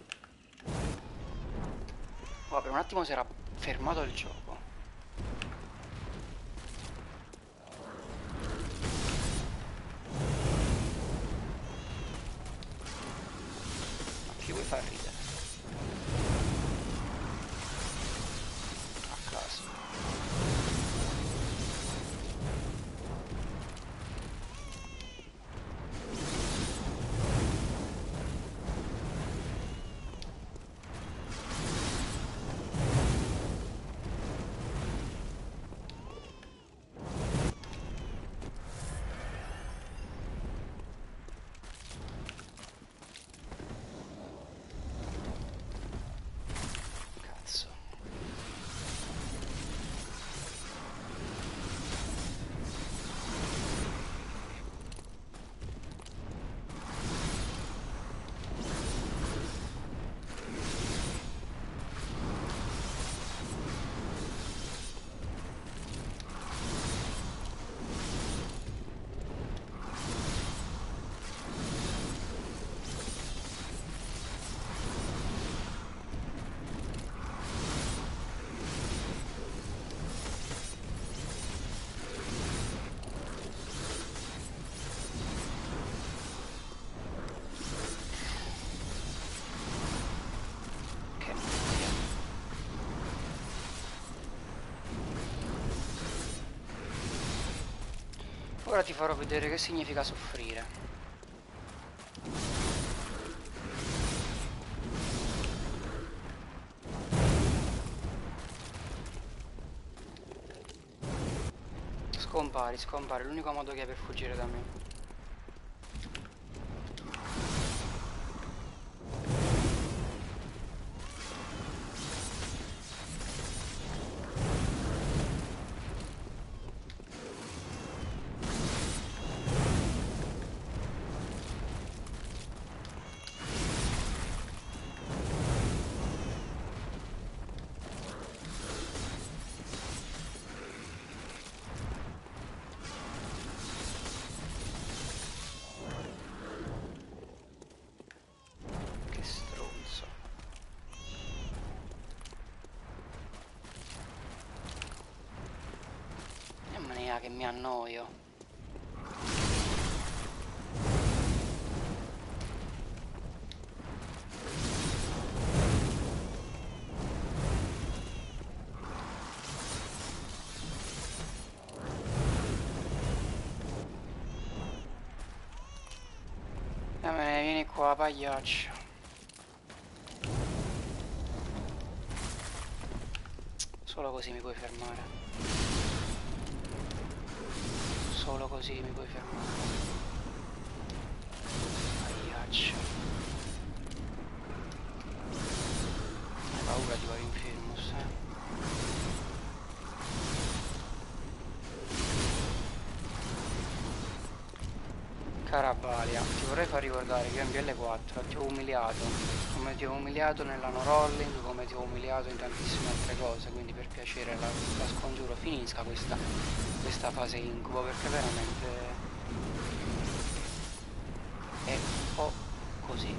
Oh, per un attimo si era fermato il gioco. fa ridere. A caso. Cazzo. Che noia. Ora ti farò vedere che significa soffrire. Scompari, scompari, l'unico modo che hai per fuggire da me. Che stronzo. Mamma mia che mi annoio. Mamma mia, vieni qua, pagliaccio. Solo così mi puoi fermare. Solo così mi puoi fermare. Pagliaccio. Hai paura di fare Infirmus, eh? Carabalia, ti vorrei far ricordare che io in B L quattro ti ho umiliato, come ti ho umiliato nell'ano rolling, come ti ho umiliato in tantissime altre cose, quindi per piacere la, la scongiuro finisca questa, questa fase incubo, perché veramente è un po' così.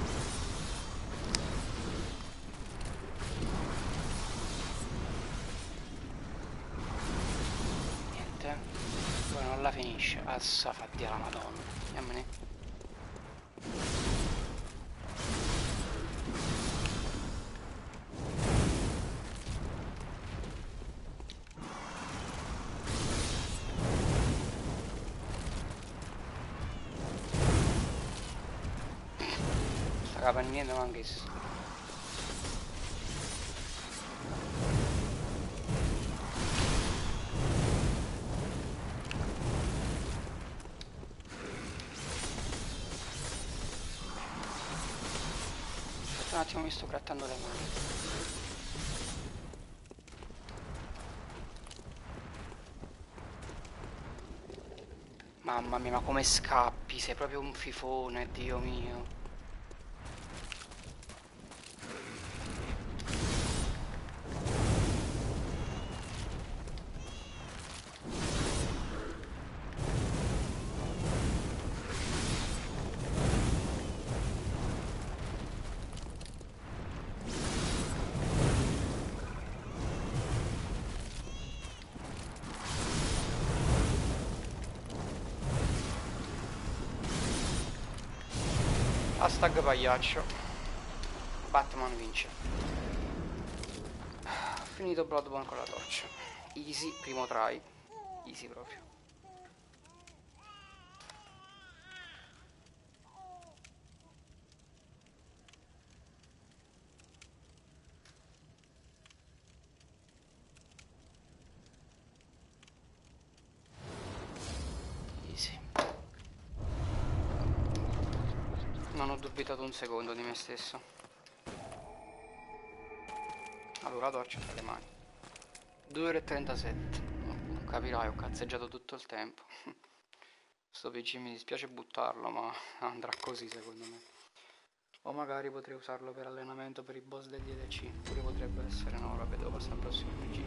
Niente, poi non la finisce, assa fatti alla madonna. Andiamone. Sta capannendo anch'esso. Un attimo, mi sto grattando le mani. Mamma mia, ma come scappi? Sei proprio un fifone, Dio mio. Hashtag pagliaccio. Batman vince. Ho finito Bloodborne con la torcia. Easy, primo try. Easy proprio. Easy. Non ho dubitato un secondo di me stesso. Allora la torcia tra le mani. due ore e trentasette. Non capirai, ho cazzeggiato tutto il tempo. Sto P C mi dispiace buttarlo, ma andrà così secondo me. O magari potrei usarlo per allenamento per i boss degli D L C. Pure potrebbe essere, no, ora vedo passare al prossimo P G.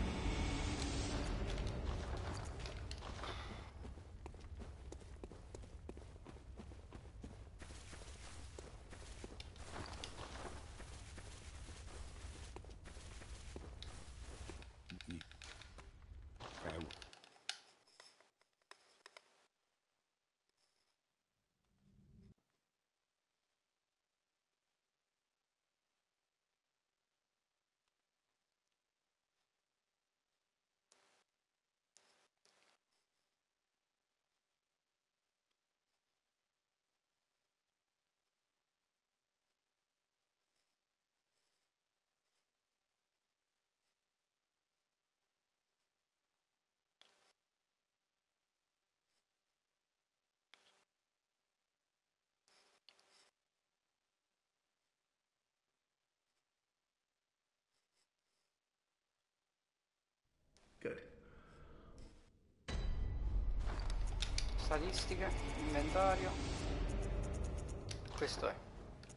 Good. Statistiche, inventario. Questo è.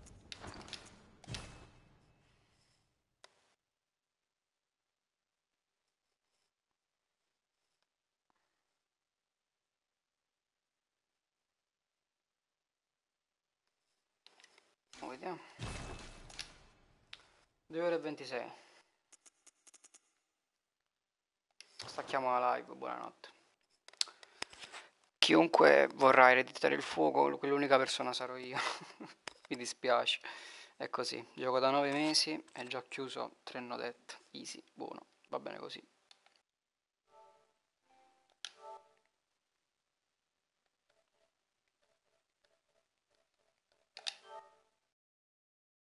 Oh, vediamo. due ore e ventisei. Stacchiamo la live, buonanotte. Chiunque vorrà ereditare il fuoco, quell'unica persona sarò io. Mi dispiace. È così. Gioco da nove mesi e già ho chiuso tre nodette. Easy, buono. Va bene così.